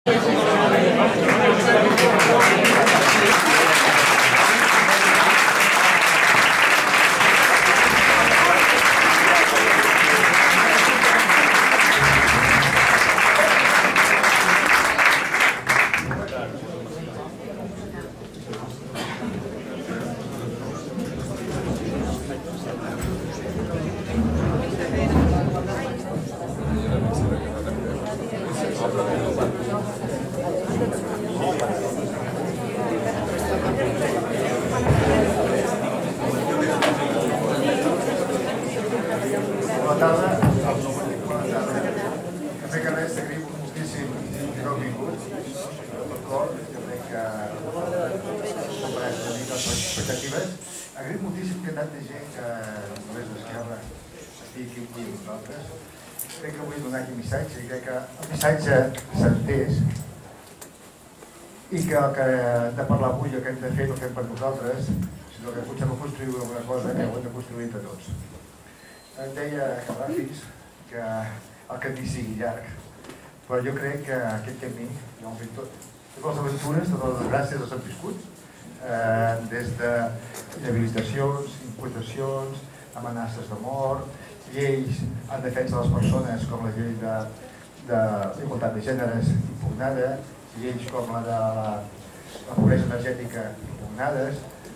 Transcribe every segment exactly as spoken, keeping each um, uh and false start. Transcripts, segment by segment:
Agraïm moltíssim que tanta gent que només d'Esquerra estigui aquí amb nosaltres. Crec que vull donar aquí un missatge i crec que el missatge s'ha entès i que el que hem de parlar avui, el que hem de fer, no fem per nosaltres, sinó que potser no construïm alguna cosa que ho hem de construir entre tots. Em deia Ràfits que el camí sigui llarg, però jo crec que aquest camí, totes les aventures, totes les gràcies els hem viscut, des d'inhabilitacions, imputacions, amenaces de mort, lleis en defensa de les persones com la llei d'igualtat de gèneres impugnada, lleis com la de la pobresa energètica impugnades,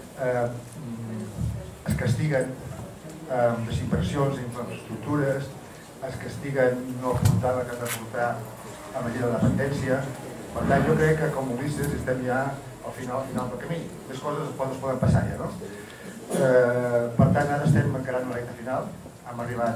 es castiguen amb desinversions d'infraestructures, es castiguen no aportar el que han d'aportar a la llei de la dependència. Per tant, jo crec que com Ulisses estem ja al final del camí. Les coses es poden passar ja, no? Per tant, ara estem encarant una recta final, hem arribat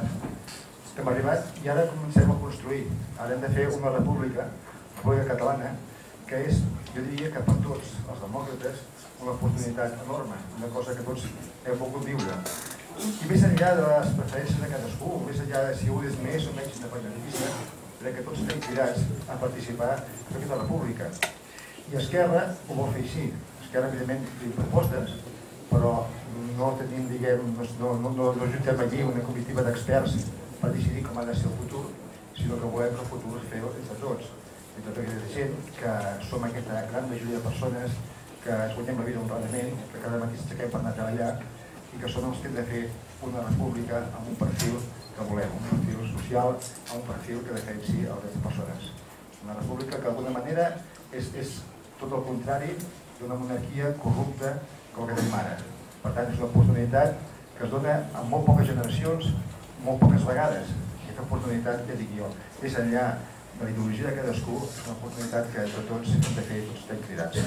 i ara comencem a construir. Ara hem de fer una república, la república catalana, que és, jo diria que per tots els demòcrates, una oportunitat enorme, una cosa que tots hem volgut viure. I més enllà de les preferències de cadascú, més enllà de si un és més o menys independentista, crec que tots estem cridats a participar en aquesta república. I Esquerra ho vol fer així. Esquerra, evidentment, té propostes, però no tenim, diguem, no juntem allí una comitiva d'experts per decidir com ha de ser el futur, sinó que volem que el futur es feu entre tots, entre tota aquesta gent que som aquesta gran majoria de persones que ens guanyem la vida honradament, que cada matí s'aixequem per anar a treballar i que són els que hem de fer una república amb un perfil que volem, un perfil social, amb un perfil que defensi els drets de persones. Una república que d'alguna manera és tot el contrari d'una monarquia corrupta com la que tenim ara. Per tant, és una oportunitat que es dona en molt poques generacions, molt poques vegades. Aquesta oportunitat, ja dic jo, més enllà de la ideologia de cadascú, és una oportunitat que entre tots hem de fer, tots estem cridats.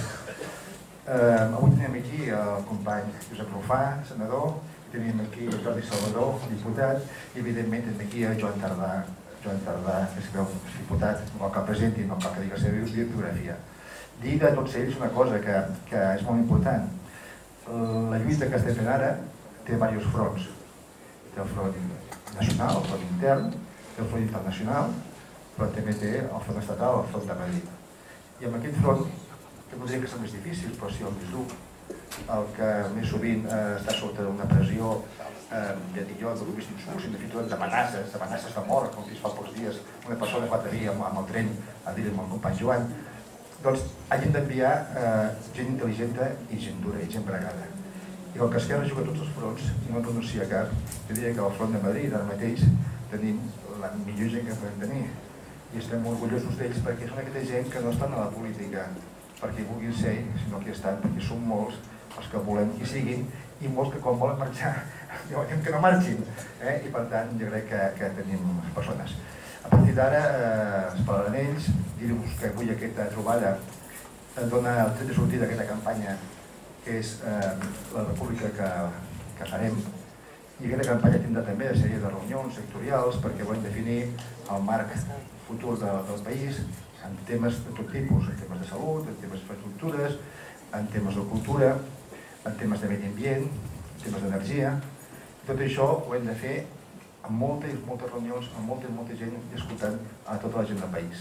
Avui tenim aquí el company Josep Rufà, senador, tenim aquí el Jordi Salvador, diputat, i evidentment tenim aquí el Joan Tardà, Joan Tardà, que és diputat, no cal que presenti, no cal que digui la seva biografia. Dir de tots ells una cosa que és molt important. La lluita que estem fent ara té diversos fronts. Té el front nacional, el front intern, té el front internacional, però també té el front estatal, el front de Madrid. I amb aquest front, que no diria que és el més difícil, però sí el més dur, el que més sovint està sota una pressió, ja dic jo, del més d'insults, fins i tot d'amenaces, d'amenaces de mort, com fins fa pocs dies una persona va tenir amb el tren a dir amb el company Joan, doncs hagin d'enviar gent intel·ligent i gent dura i gent bregada. I com que Esquerra juga tots els fronts i no pronuncia cap, jo diria que al front de Madrid ara mateix tenim la millor gent que podem tenir i estem molt orgullosos d'ells perquè són aquesta gent que no estan a la política perquè vulguin ser, sinó que estan perquè són molts els que volem que siguin i molts que quan volen marxar diuen que no marxin i per tant jo crec que tenim persones. A partir d'ara es parlaran ells, dir-vos que avui aquesta trobada dona el tret de sortida d'aquesta campanya que és la república que farem i aquesta campanya tindrà també una sèrie de reunions sectorials perquè volem definir el marc futur del país en temes de tot tipus, en temes de salut, en temes d'infraestructures, en temes de cultura, en temes de medi ambient, en temes d'energia. Tot això ho hem de fer amb moltes i moltes reunions, amb molta i molta gent i escoltant a tota la gent del país.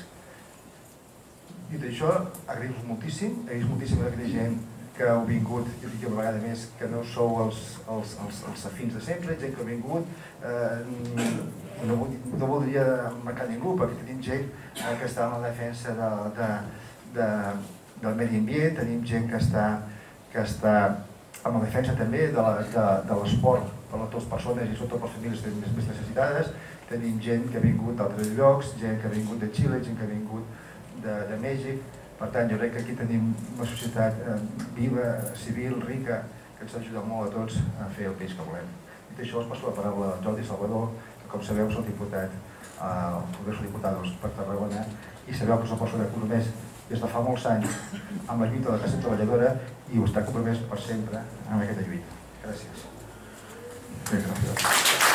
Dit això, agraïm-vos moltíssim, agraïm moltíssim a aquella gent que heu vingut, jo dic una vegada més, que no sou els afins de sempre, gent que ha vingut, no voldria marcar ningú, perquè tenim gent que està en la defensa del medi ambient, tenim gent que està en la defensa també de l'esport per a totes les persones i sobretot per les famílies més necessitades. Tenim gent que ha vingut d'altres llocs, gent que ha vingut de Xile, gent que ha vingut de Mèxic. Per tant, jo crec que aquí tenim una societat viva, civil, rica, que ens ajuda molt a tots a fer el país que volem. Dit això, us passo la paraula a Jordi Salvador, que com sabeu soc diputat al Congreso de Diputados per Tarragona i sabeu que és una persona compromès des de fa molts anys amb la lluita de la classe treballadora i ho està compromès per sempre amb aquesta lluita. Gràcies. Bé, gràcies.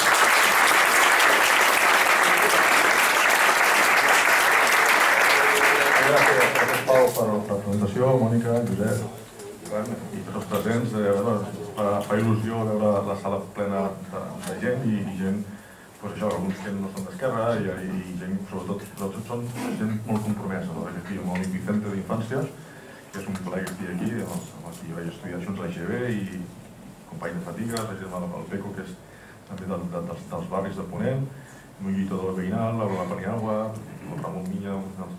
Gràcies, Pau, per la presentació, Mònica, Josep, Joan i tots els presents. Fa il·lusió veure la sala plena de gent i gent, alguns que no són d'esquerra i gent, sobretot, són gent molt compromesa. Aquí amb el Vicente d'Infància, que és un col·lega que estic aquí, amb qui jo vaig estudiar junts a l'I G B i company de Fatiga, la gent del Peco, que és també dels barris de Ponent, un lluitador veïnal, la Paniagua, el Ramon Minya,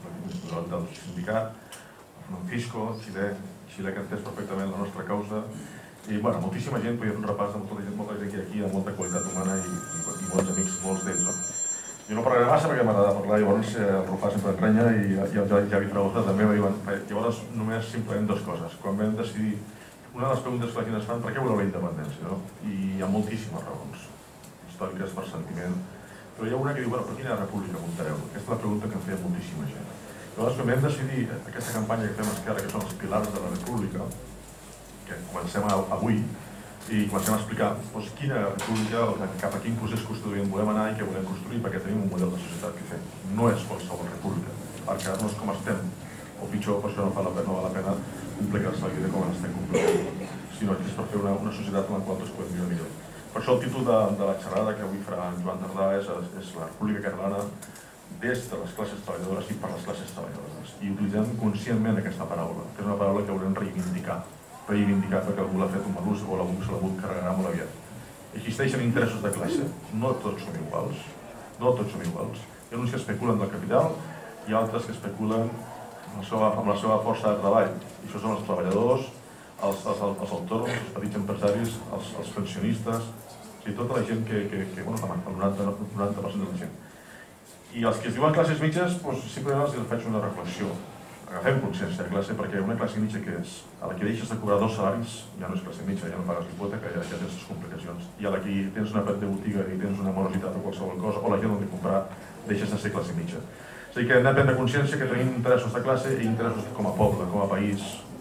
del sindicat, el Francisco, Xilè, Xilè que entès perfectament la nostra causa. I moltíssima gent, podria fer un repàs de molta gent que hi ha aquí, de molta qualitat humana i bons amics, molts d'ells. Jo no parlaré massa perquè m'agrada parlar, llavors el Rufà sempre entranya i el Javi Fragoza també va dir, llavors només simplement dues coses. Quan vam decidir, una de les preguntes que la gent es fan, per què voleu la independència? I hi ha moltíssimes raons històriques per sentiment, però hi ha una que diu, per quina república muntareu? Aquesta és la pregunta que em feia moltíssima gent. Llavors, quan vam decidir aquesta campanya que fem a Esquerra, que són els pilars de la república, que comencem avui i comencem a explicar quina república, cap a quin procés constituent volem anar i què volem construir, perquè tenim un model de societat que fem. No és qualsevol república, per quedar-nos com estem, o pitjor, per això no val la pena complicar-se la vida com estem complicant, sinó que és per fer una societat en la qual tots podem viure millor. Per això el títol de la xerrada que avui farà en Joan Tardà és la República Catalana des de les classes treballadores i per les classes treballadores. I utilitzem conscientment aquesta paraula, que és una paraula que volem reivindicar, reivindicar perquè algú l'ha fet un mal ús o algú se l'ha volgut carregar molt aviat. Existeixen interessos de classe, no tots són iguals, no tots són iguals. Hi ha uns que especulen del capital i altres que especulen amb la seva força de treball. I això són els treballadors, els autònoms, els petits empresaris, els pensionistes, tota la gent que, el noranta per cent de la gent. I els que es diuen classes mitges, simplement els faig una reflexió. Agafem consciència de classe, perquè una classe mitja que és, a la que deixes de cobrar dos salaris, ja no és classe mitja, ja no pagues l'hipoteca, ja tens les complicacions. I a la que tens una pet de botiga i tens una morositat o qualsevol cosa, o la gent on de comprar, deixes de ser classe mitja. És a dir, que hem de prendre consciència que tenim interessos de classe i interessos com a poble, com a país.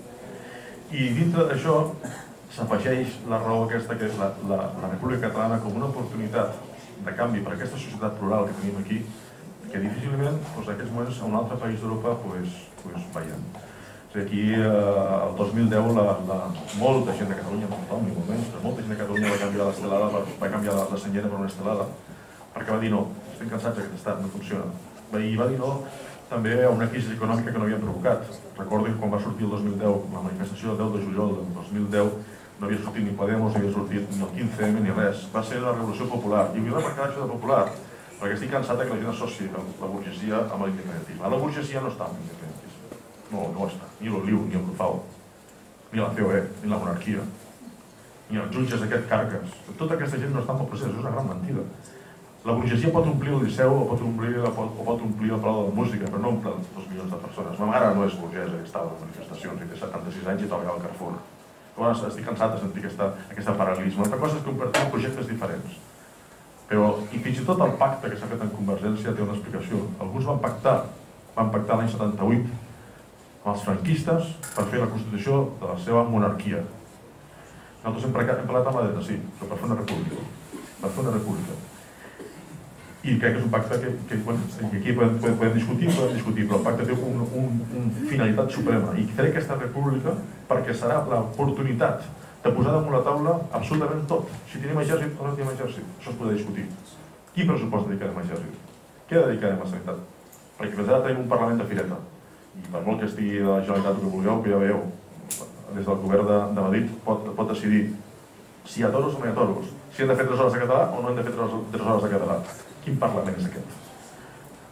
I dintre d'això s'afegeix la raó aquesta, que és la República Catalana com una oportunitat de canvi per aquesta societat plural que tenim aquí, que difícilment en aquests moments a un altre país d'Europa veiem. Aquí el dos mil deu molta gent de Catalunya, no tothom ni molt menys, però molta gent de Catalunya va canviar l'estelada, va canviar la senyera per una estelada, perquè va dir no, estem cansats d'aquest estat, no funciona. I va dir no també a una crisi econòmica que no havien provocat. Recordo que quan va sortir el dos mil deu, la manifestació del deu de juliol del dos mil deu, no havia sortit ni Podemos, no havia sortit ni el quinze eme ni res. Va ser una revolució popular. I vull remarcar això de popular, perquè estic cansat que la gent associ la burgesia amb l'independentisme. La burgesia no està amb l'independentisme. No, no està. Ni l'Oliu, ni el Rufau, ni la C O E, ni la monarquia, ni els jutges d'aquest Carques. Tota aquesta gent no està en el procés, és una gran mentida. La burgesia pot omplir el Liceu o pot omplir el Palau de la Música, però no omple dos milions de persones. Ma mare no és burgesa i està a les manifestacions i té setanta-sis anys i treballa al Carrefour. Llavors estic cansat de sentir aquesta paral·lelisme. Una altra cosa és compartir projectes diferents. Però, i fins i tot el pacte que s'ha fet en Convergència té una explicació. Alguns van pactar, van pactar l'any setanta-vuit amb els franquistes per fer la Constitució de la seva monarquia. Nosaltres hem parlat amb la dreta, sí, però per fer una república. Per fer una república. I crec que és un pacte que aquí podem discutir, podem discutir, però el pacte té una finalitat suprema. I faré aquesta república perquè serà l'oportunitat de posar damunt la taula absolutament tot. Si tenim exèrcit o no tenim exèrcit, això es podrà discutir. Quin pressupost dedicarem a exèrcit? Què dedicarem a sanitat? Perquè fins ara tenim un Parlament de fireta. I per molt que estigui de la Generalitat que vulgueu, que ja veieu, des del govern de Madrid pot decidir si hi ha toros o no hi ha toros, si hem de fer tres hores de català o no hem de fer tres hores de català. Quin Parlament és aquest?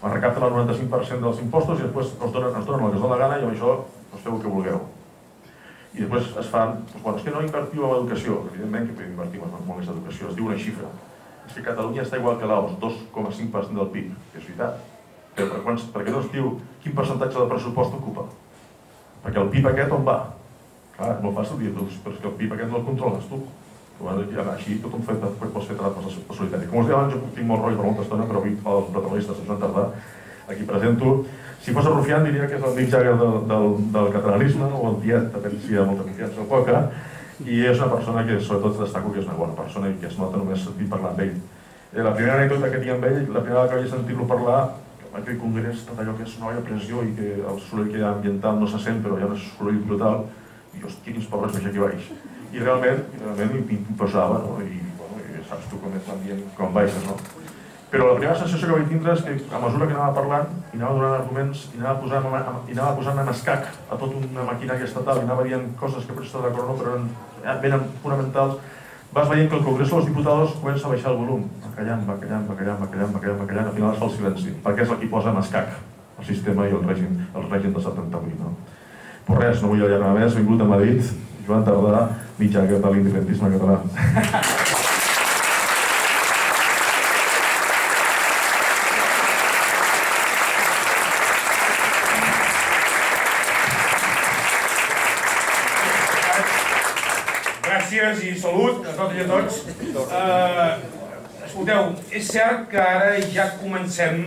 es recapten el noranta-cinc per cent dels impostos i després es donen el que es dona la gana i amb això feu el que vulgueu. I després es fan, bueno, és que no invertiu en educació, evidentment que podem invertir en molt més educació, es diu una xifra. És que Catalunya està igual que Laos, dos coma cinc per cent del P I B, que és veritat. Però per què no es diu quin percentatge del pressupost ocupa? Perquè el P I B aquest on va? Clar, és molt fàcil dir, però és que el P I B aquest no el controles tu. Així tothom pots fer trampes per solitari. Com us deia abans, jo tinc molt rotllo per molta estona, però avui els protagonistes ens van tardar. Aquí presento. Si fos a Rufián diria que és el Mick Jagger del catalanisme, o el Tiet, depèn si hi ha molta confiança o poca, i és una persona que sobretot destaco que és una bona persona i que es nota només sentir parlar amb ell. La primera anècdota que tinc amb ell, la primera que vaig sentir-lo parlar, en aquell congrés, tot allò que és nova pressió i que el soroll que hi ha ambiental no se sent, però hi ha un soroll brutal, i hòstia, quins pobres veig aquí baix. I realment, realment m'imposava, no? I saps tu com és l'ambient quan baixes, no? Però la primera sensació que vaig tindre és que a mesura que anava parlant, i anava donant arguments, i anava posant, i anava posant en escac a tota una maquinària estatal, i anava dient coses que potser estar d'acord no, però eren ben fonamentals, vas veient que el Congreso dels Diputados comença a baixar el volum. Va callant, va callant, va callant, va callant, va callant, va callant, al final es fa el silenci, perquè és el qui posa en escac el sistema i el règim, el règim del setanta-vuit, no? Però res, no vull allargar més, he vingut a Madrid, Joan Tardà, Mick Jagger de l'independentisme català. Gràcies i salut a totes i a tots. Escolteu, és cert que ara ja comencem,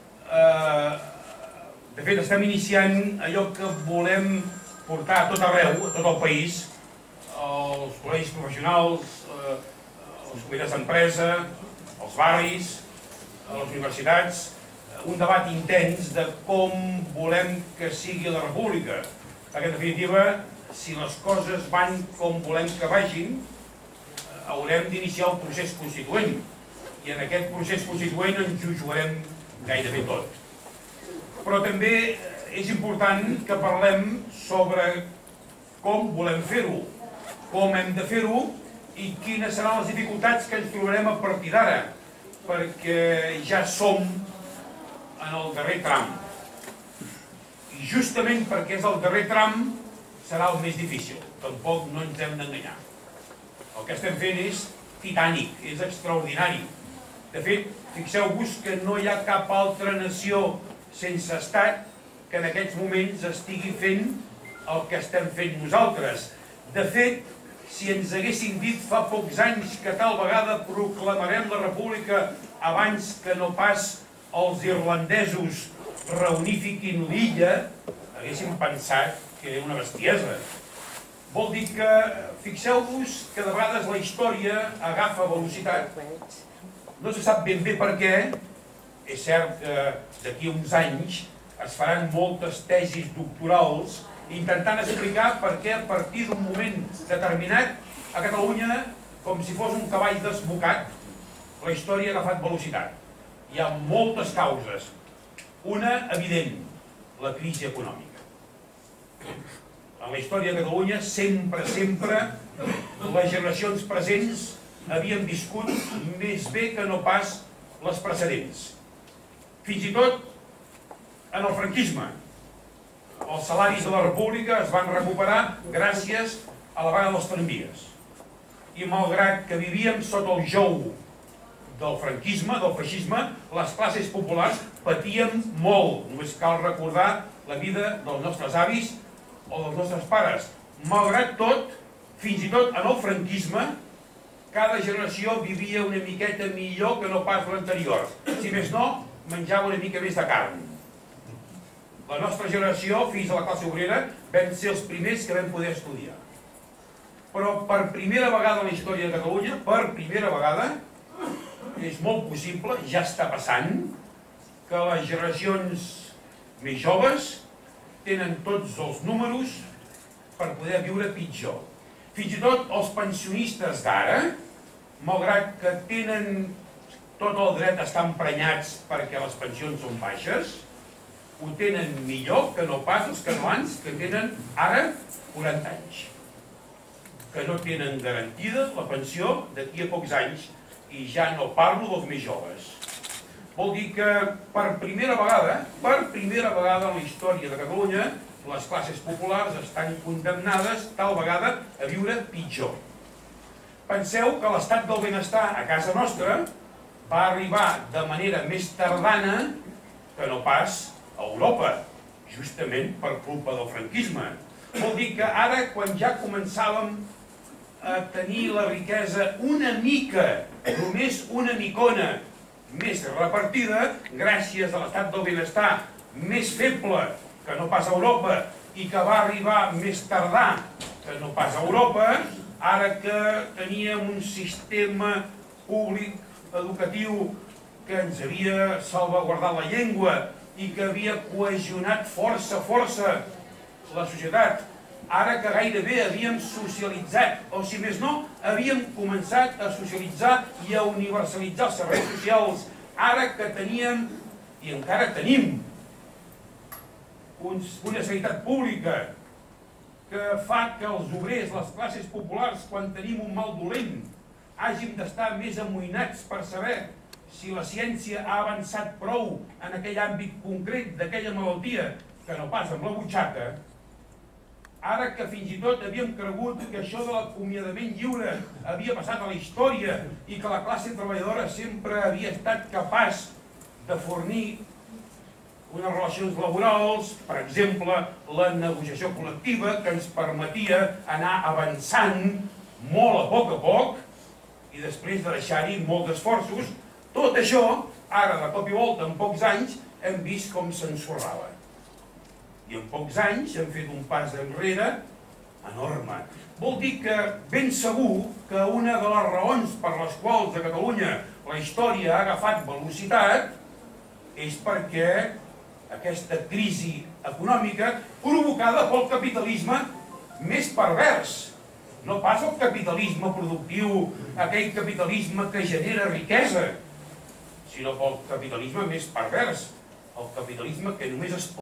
de fet estem iniciant allò que volem portar a tot arreu, a tot el país, els col·legis professionals, els comitès d'empresa, els barris, les universitats, un debat intens de com volem que sigui la república, perquè en definitiva, si les coses van com volem que vagin, haurem d'iniciar el procés constituent. I en aquest procés constituent ens ho jugarem gairebé tot. Però també és important que parlem sobre com volem fer-ho, com hem de fer-ho i quines seran les dificultats que ens trobarem a partir d'ara, perquè ja som en el darrer tram. I justament perquè és el darrer tram serà el més difícil, tampoc no ens hem d'enganyar. El que estem fent és titànic, és extraordinari. De fet, fixeu-vos que no hi ha cap altra nació sense estat que en aquests moments estigui fent el que estem fent nosaltres. De fet, si ens haguessin dit fa pocs anys que tal vegada proclamarem la república abans que no pas els irlandesos reunifiquin l'illa, haguéssim pensat que era una bestiesa. Vol dir que, fixeu-vos que de vegades la història agafa velocitat. No se sap ben bé per què. És cert que d'aquí a uns anys es faran moltes tesis doctorals intentant explicar per què a partir d'un moment determinat a Catalunya, com si fos un cavall desbocat, la història ha agafat velocitat. Hi ha moltes causes. Una evident, la crisi econòmica. En la història de Catalunya, sempre, sempre, les generacions presents havien viscut més bé que no pas les precedents. Fins i tot en el franquisme. Els salaris de la república es van recuperar gràcies a la vaga dels tramvies. I malgrat que vivíem sota el jou del franquisme, del feixisme, les classes populars patíem molt. Només cal recordar la vida dels nostres avis o dels nostres pares. Malgrat tot, fins i tot en el franquisme, cada generació vivia una miqueta millor que no pas l'anterior. Si més no, menjava una mica més de carn. La nostra generació, fills de la classe obrera, vam ser els primers que vam poder estudiar. Però per primera vegada en la història de Catalunya, per primera vegada, és molt possible, ja està passant, que les generacions més joves tenen tots els números per poder viure pitjor. Fins i tot els pensionistes d'ara, malgrat que tenen tot el dret a estar emprenyats perquè les pensions són baixes, ho tenen millor que no pas els catalans que tenen ara quaranta anys, que no tenen garantida la pensió d'aquí a pocs anys, i ja no parlo dels més joves. Vol dir que per primera vegada, per primera vegada en la història de Catalunya, les classes populars estan condemnades tal vegada a viure pitjor. Penseu que l'estat del benestar a casa nostra va arribar de manera més tardana que no pas a Europa, justament per culpa del franquisme. Vol dir que ara, quan ja començàvem a tenir la riquesa una mica, només una micona, més repartida, gràcies a l'estat del benestar més feble que no pas a Europa i que va arribar més tardà que no pas a Europa, ara que teníem un sistema públic educatiu que ens havia salvaguardat la llengua i que havia cohesionat força, força la societat, ara que gairebé havíem socialitzat, o si més no, havíem començat a socialitzar i a universalitzar els serveis socials, ara que teníem, i encara tenim, una sanitat pública que fa que els obrers, les classes populars, quan tenim un mal dolent, hàgim d'estar més amoïnats per saber si la ciència ha avançat prou en aquell àmbit concret d'aquella malaltia que no pas amb la butxaca, ara que fins i tot havíem cregut que això de l'acomiadament lliure havia passat a la història i que la classe treballadora sempre havia estat capaç de fornir unes relacions laborals, per exemple, la negociació col·lectiva que ens permetia anar avançant molt a poc a poc i després de deixar-hi molts esforços, tot això, ara de cop i volta, en pocs anys, hem vist com s'ensorrava. I en pocs anys hem fet un pas enrere enorme. Vol dir que ben segur que una de les raons per les quals a Catalunya la història ha agafat velocitat és perquè aquesta crisi econòmica provocada pel capitalisme més pervers. No pas el capitalisme productiu, aquell capitalisme que genera riquesa, sinó pel capitalisme més pervers, el capitalisme que només es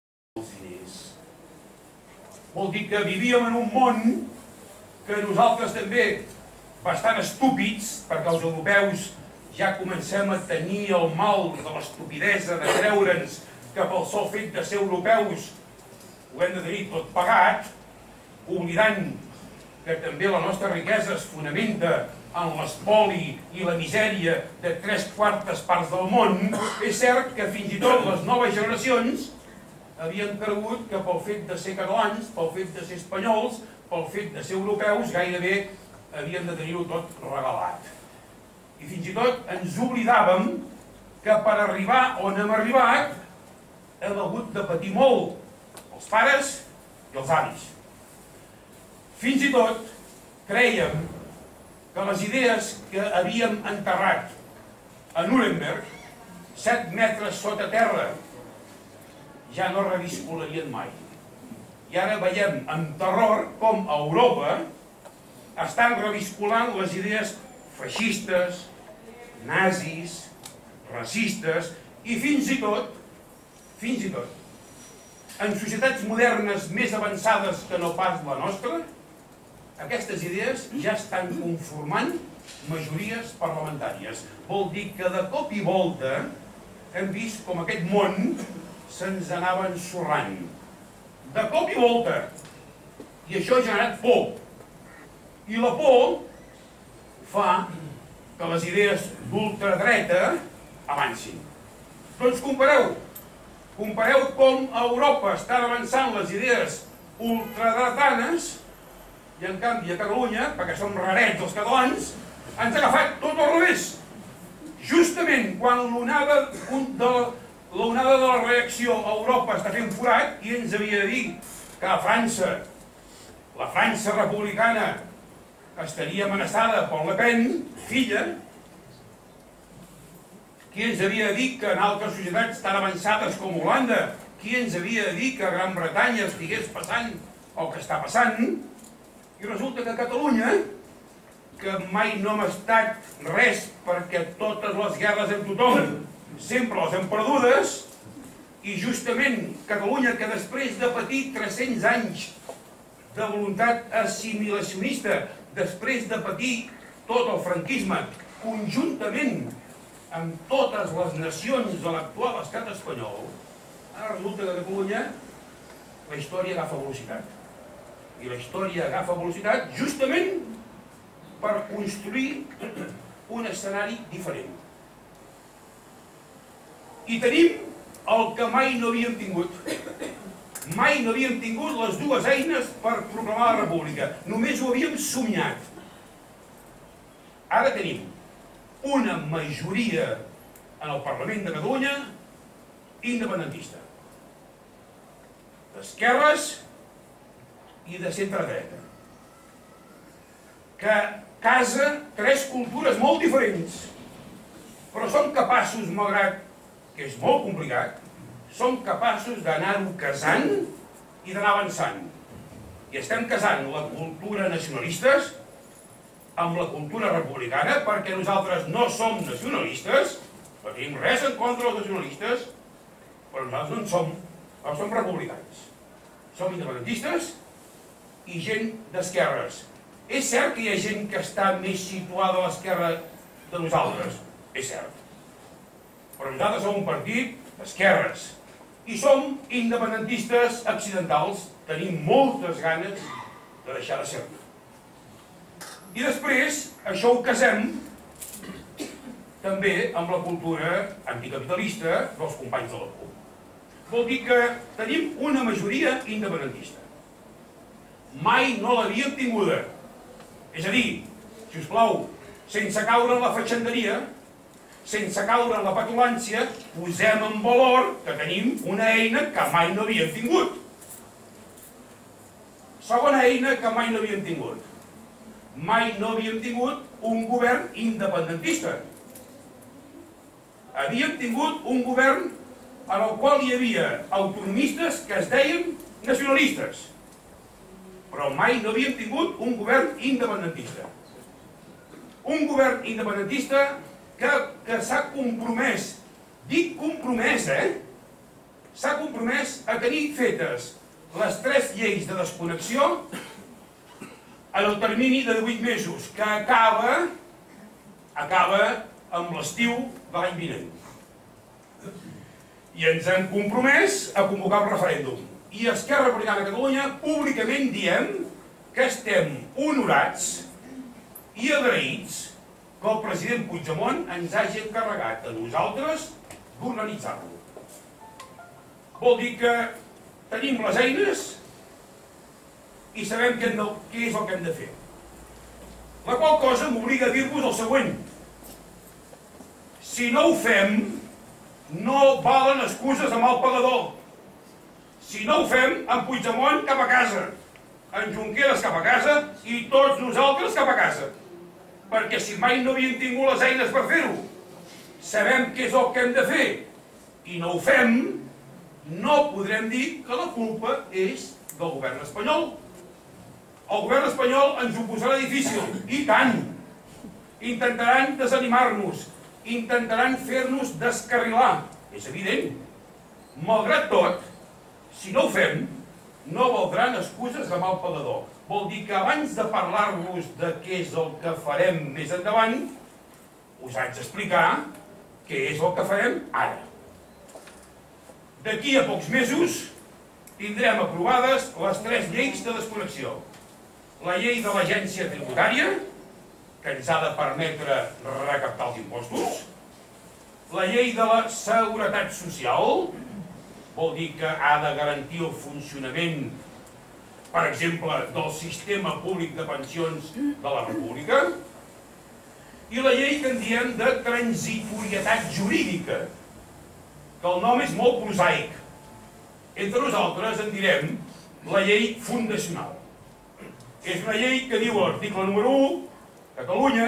vol dir que vivíem en un món que nosaltres també, bastant estúpids, perquè els europeus ja comencem a tenir el mal de l'estupidesa de creure'ns que pel sol fet de ser europeus ho hem de tenir tot pagat, oblidant que també la nostra riquesa es fonamenta en l'espoli i la misèria de tres quartes parts del món. És cert que fins i tot les noves generacions havien cregut que pel fet de ser catalans, pel fet de ser espanyols, pel fet de ser europeus, gairebé havien de tenir-ho tot regalat. I fins i tot ens oblidàvem que per arribar on hem arribat hem hagut de patir molt, els pares i els avis. Fins i tot crèiem que les idees que havíem enterrat a Nuremberg, set metres sota terra, ja no reviscolarien mai. I ara veiem amb terror com a Europa estan reviscolant les idees feixistes, nazis, racistes i fins i tot, fins i tot, en societats modernes més avançades que no pas la nostra, aquestes idees ja estan conformant majories parlamentàries. Vol dir que de cop i volta hem vist com aquest món se'ns anava ensorrant. De cop i volta. I això ha generat por. I la por fa que les idees d'ultradreta avancin. Doncs compareu. Compareu com a Europa estan avançant les idees ultradretanes i en canvi a Catalunya, perquè som rarets els catalans, ens ha agafat tot al revés. Justament quan l'onada de L'onada de la reacció a Europa està fent forat i ens havia de dir que a França, la França republicana, estaria amenaçada per Le Pen, filla, qui ens havia de dir que en altres societats tan avançades com Holanda, qui ens havia de dir que a Gran Bretanya estigués passant el que està passant, i resulta que a Catalunya, que mai no hem estat res perquè totes les guerres amb tothom sempre les hem perdudes, i justament Catalunya, que després de patir tres-cents anys de voluntat assimilacionista, després de patir tot el franquisme, conjuntament amb totes les nacions de l'actual estat espanyol, ara resulta que a Catalunya la història agafa velocitat. I la història agafa velocitat justament per construir un escenari diferent. I tenim el que mai no havíem tingut. Mai no havíem tingut les dues eines per proclamar la república. Només ho havíem somiat. Ara tenim una majoria en el Parlament de Catalunya independentista. D'esquerres i de centre-dreta. Que casa tres cultures molt diferents, però són capaços, malgrat que és molt complicat, som capaços d'anar-ho casant i d'anar avançant. I estem casant la cultura nacionalistes amb la cultura republicana, perquè nosaltres no som nacionalistes, no tenim res en contra dels nacionalistes, però nosaltres no en som, no som republicans. Som independentistes i gent d'esquerres. És cert que hi ha gent que està més situada a l'esquerra de nosaltres, és cert. Però nosaltres som un partit d'esquerres i som independentistes accidentals. Tenim moltes ganes de deixar de ser-ne. I després, això ho casem també amb la cultura anticapitalista dels companys de la C U P. Vol dir que tenim una majoria independentista. Mai no l'havíem tinguda. És a dir, si us plau, sense caure en la fatxenderia, sense caure en la petulància, posem en valor que tenim una eina que mai no havíem tingut. Segona eina que mai no havíem tingut. Mai no havíem tingut un govern independentista. Havíem tingut un govern en el qual hi havia autonomistes que es deien nacionalistes. Però mai no havíem tingut un govern independentista. Un govern independentista que, que s'ha compromès, dic compromès, eh? S'ha compromès a tenir fetes les tres lleis de desconnexió en el termini de divuit mesos, que acaba, acaba amb l'estiu de l'any vinent. I ens hem compromès a convocar un referèndum. I Esquerra Republicana de Catalunya públicament diem que estem honorats i agraïts que el president Puigdemont ens hagi encarregat a nosaltres d'organitzar-lo. Vol dir que tenim les eines i sabem què és el que hem de fer. La qual cosa m'obliga a dir-vos el següent. Si no ho fem, no valen excuses amb el pagador. Si no ho fem, en Puigdemont cap a casa, en Junqueras cap a casa i tots nosaltres cap a casa. Perquè si mai no havíem tingut les eines per fer-ho, sabem què és el que hem de fer i no ho fem, no podrem dir que la culpa és del govern espanyol. El govern espanyol ens ho posarà difícil, i tant. Intentaran desanimar-nos, intentaran fer-nos descarrilar, és evident. Malgrat tot, si no ho fem, no valdran excuses de mal pagador. Vol dir que abans de parlar-vos de què és el que farem més endavant, us haig d'explicar què és el que farem ara. D'aquí a pocs mesos tindrem aprovades les tres lleis de desconnexió. La llei de l'agència tributària, que ens ha de permetre recaptar els impostos, la llei de la seguretat social, vol dir que ha de garantir el funcionament, per exemple, del sistema públic de pensions de la República, i la llei que en diem de transitorietat jurídica, que el nom és molt prosaic. Entre nosaltres en direm la llei fundacional. És una llei que diu a l'article número u, Catalunya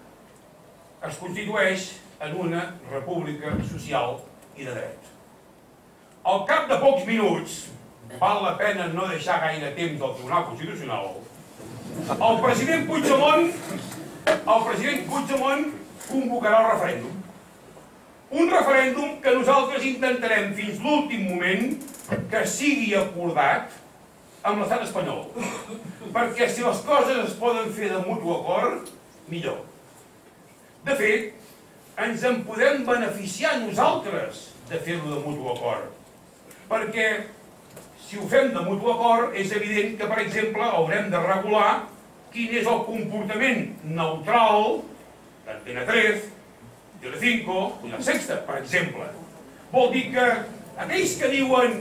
es constitueix en una república social i de dret. Al cap de pocs minuts, val la pena no deixar gaire temps al Tribunal Constitucional, el president Puigdemont, el president Puigdemont convocarà el referèndum. Un referèndum que nosaltres intentarem fins l'últim moment que sigui acordat amb l'estat espanyol. Perquè si les coses es poden fer de mutu acord, millor. De fet, ens en podem beneficiar nosaltres de fer-ho de mutu acord. Perquè si ho fem de mutu acord, és evident que, per exemple, haurem de regular quin és el comportament neutral d'Antena tres, Telecinco i La Sexta, per exemple. Vol dir que aquells que diuen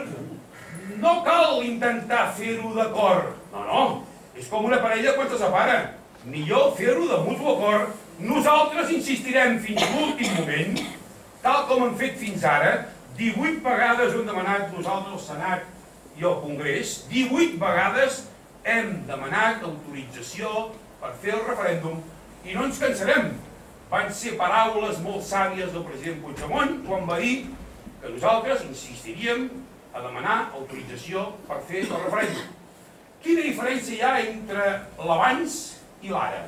no cal intentar fer-ho d'acord. No, no, és com una parella quan se separa. Millor fer-ho de mutu acord. Nosaltres insistirem fins a l'últim moment, tal com hem fet fins ara. divuit vegades ho hem demanat nosaltres al Senat i al Congrés. divuit vegades hem demanat autorització per fer el referèndum i no ens cansarem. Van ser paraules molt sàvies del president Puigdemont quan va dir que nosaltres insistiríem a demanar autorització per fer el referèndum. Quina diferència hi ha entre l'abans i l'ara?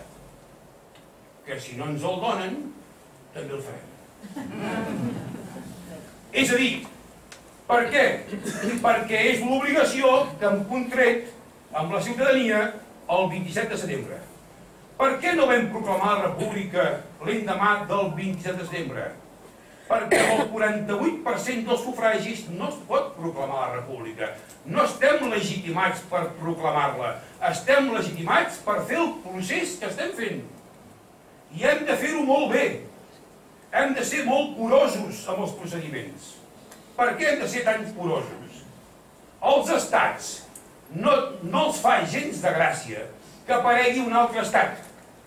Que si no ens el donen, també el farem. És a dir, per què? Perquè és l'obligació que hem contret amb la ciutadania el vint-i-set de setembre. Per què no vam proclamar la república l'endemà del vint-i-set de setembre? Perquè el quaranta-vuit per cent dels sufragis no es pot proclamar la república. No estem legitimats per proclamar-la. Estem legitimats per fer el procés que estem fent. I hem de fer-ho molt bé. Hem de ser molt curosos amb els procediments. Per què hem de ser tan curosos? Els estats no, no els fa gens de gràcia que aparegui un altre estat.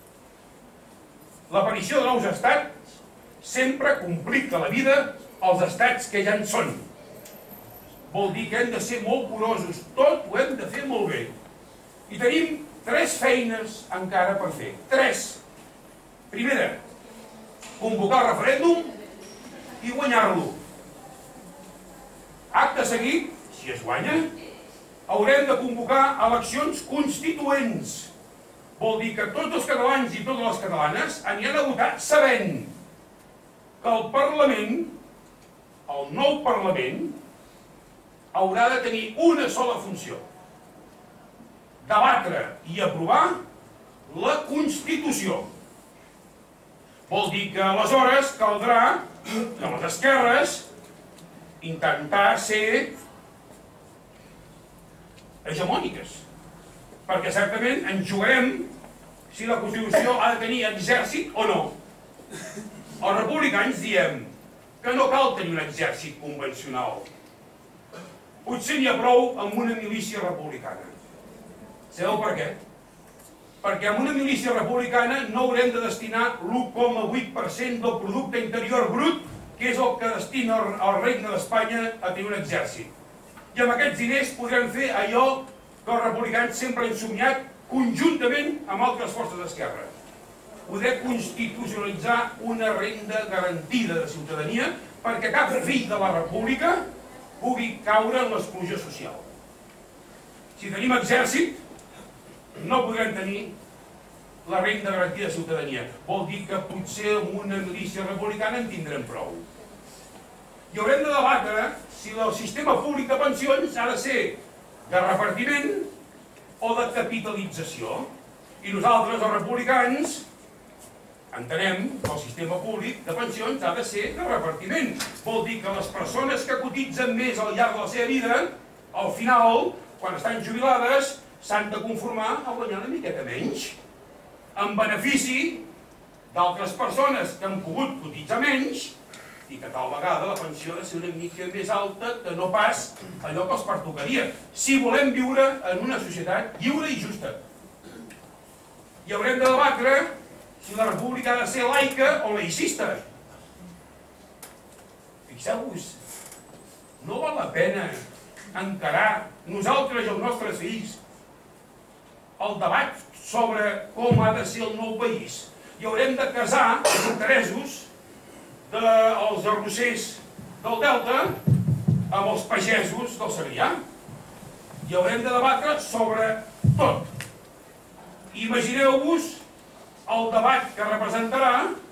L'aparició de nous estats sempre complica la vida als estats que ja en són. Vol dir que hem de ser molt curosos, tot ho hem de fer molt bé. I tenim tres feines encara per fer. Tres. Primera, convocar el referèndum i guanyar-lo. Acte seguit, si es guanya, haurem de convocar eleccions constituents. Vol dir que tots els catalans i totes les catalanes aniran a votar sabent que el Parlament, el nou Parlament, haurà de tenir una sola funció: debatre i aprovar la Constitució. Vol dir que aleshores caldrà que les esquerres intentar ser hegemòniques, perquè certament ens jugarem si la Constitució ha de tenir exèrcit o no. Els republicans diem que no cal tenir un exèrcit convencional. Potser n'hi ha prou amb una milícia republicana. Sabeu per què? Perquè amb una milícia republicana no haurem de destinar l'u coma vuit per cent del producte interior brut, que és el que destina el regne d'Espanya a tenir un exèrcit. I amb aquests diners podrem fer allò que els republicans sempre han somiat conjuntament amb altres forces d'esquerra. Poder constitucionalitzar una renda garantida de ciutadania perquè cap fill de la república pugui caure en l'exclusió social. Si tenim exèrcit, no podrem tenir la renda garantida de ciutadania. Vol dir que potser amb una milícia republicana en tindrem prou. I haurem de debatre si el sistema públic de pensions ha de ser de repartiment o de capitalització. I nosaltres, els republicans, entenem que el sistema públic de pensions ha de ser de repartiment. Vol dir que les persones que cotitzen més al llarg de la seva vida, al final, quan estan jubilades, s'han de conformar a guanyar una miqueta menys, en benefici d'altres persones que han pogut cotitzar menys i que tal vegada la pensió ha de ser una mica més alta que no pas allò que els pertocaria, si volem viure en una societat lliure i justa. I haurem de debatre si la república ha de ser laica o laicista. Fixeu-vos, no val la pena encarar nosaltres i els nostres fills el debat sobre com ha de ser el nou país. I haurem de casar els interessos dels arrossers del Delta amb els pagesos del Segrià. I haurem de debatre sobre tot. Imagineu-vos el debat que representarà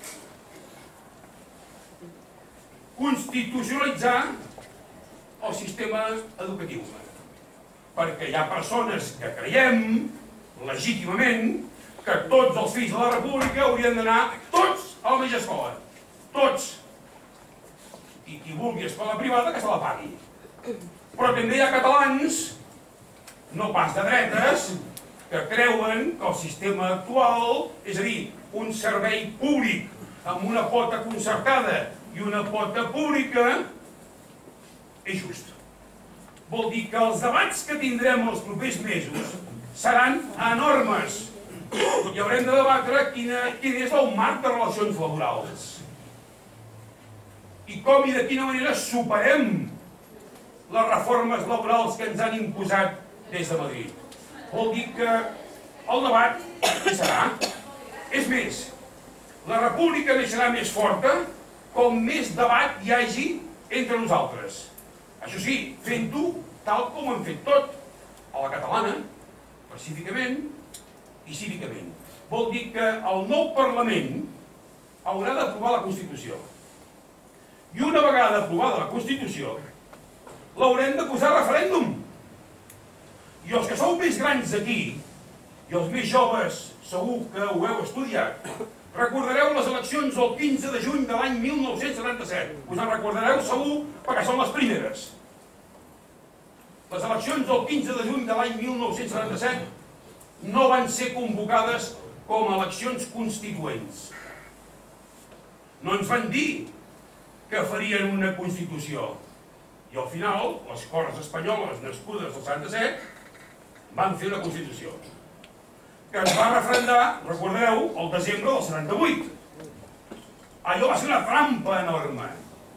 constitucionalitzar el sistema educatiu. Perquè hi ha persones que creiem legítimament que tots els fills de la república haurien d'anar tots a la mateixa escola. tots. I qui vulgui escola privada, que se la pagui. Però també hi ha catalans, no pas de dretes, que creuen que el sistema actual, és a dir, un servei públic amb una pota concertada i una pota pública, és just. Vol dir que els debats que tindrem els propers mesos seran enormes i haurem de debatre quin és el marc de relacions laborals i com i de quina manera superem les reformes laborals que ens han imposat des de Madrid. Vol dir que el debat hi serà. És més, la república naixerà més forta com més debat hi hagi entre nosaltres. Això sí, fent-ho tal com ho hem fet tot, a la catalana, pacíficament i cívicament. Vol dir que el nou Parlament haurà d'aprovar la Constitució. I una vegada aprovada la Constitució, l'haurem de posar a referèndum. I els que sou més grans aquí, i els més joves segur que ho heu estudiat, recordareu les eleccions del quinze de juny de l'any mil nou-cents setanta-set. Us en recordareu segur perquè són les primeres. Les eleccions del quinze de juny de l'any mil nou-cents setanta-set no van ser convocades com a eleccions constituents. No ens van dir que farien una Constitució. I al final, les Corts Espanyoles nascudes al setanta-set van fer una Constitució que es va referendar, recordeu, el desembre del setanta-vuit. Allò va ser una trampa enorme.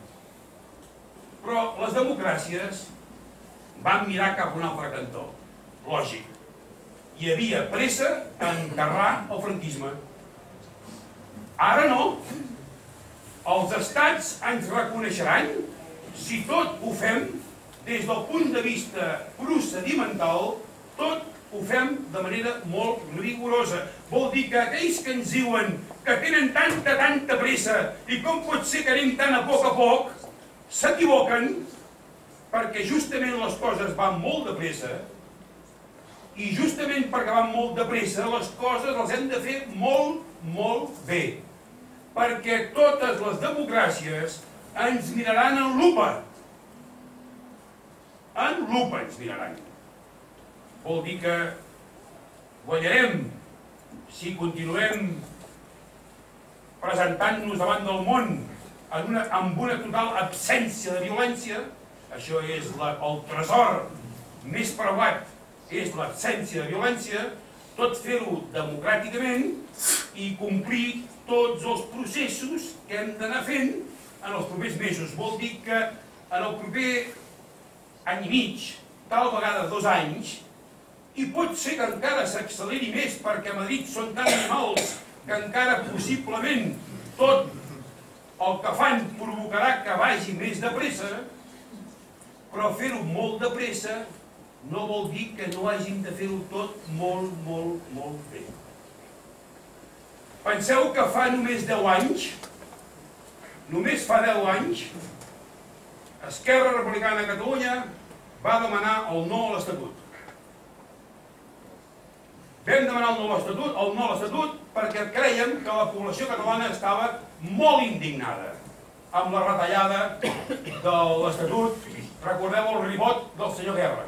Però les democràcies van mirar cap a un altre cantó. Lògic. Hi havia pressa a enterrar el franquisme. Ara no. Els estats ens reconeixeran si tot ho fem des del punt de vista procedimental, tot ho fem de manera molt rigorosa. Vol dir que aquells que ens diuen que tenen tanta, tanta pressa i com pot ser que anem tan a poc a poc, s'equivoquen perquè justament les coses van molt de pressa i justament perquè van molt de pressa les coses les hem de fer molt, molt bé. Perquè totes les democràcies ens miraran en lupa. En lupa ens miraran. Vol dir que guanyarem si continuem presentant-nos davant del món en una, amb una total absència de violència. Això és la, el tresor més preuat, és l'absència de violència, tot fer-ho democràticament i complir tots els processos que hem d'anar fent en els propers mesos. Vol dir que en el proper any i mig, tal vegada dos anys, i pot ser que encara s'acceleri més perquè a Madrid són tan animals que encara possiblement tot el que fan provocarà que vagi més de pressa, però fer-ho molt de pressa no vol dir que no hàgim de fer-ho tot molt, molt, molt bé. Penseu que fa només deu anys, només fa deu anys, Esquerra Republicana de Catalunya va demanar el no a l'Estatut. Vam demanar el no a l'Estatut, el no a l'Estatut perquè creiem que la població catalana estava molt indignada amb la retallada de l'Estatut. Recordeu el ribot del senyor Guerra.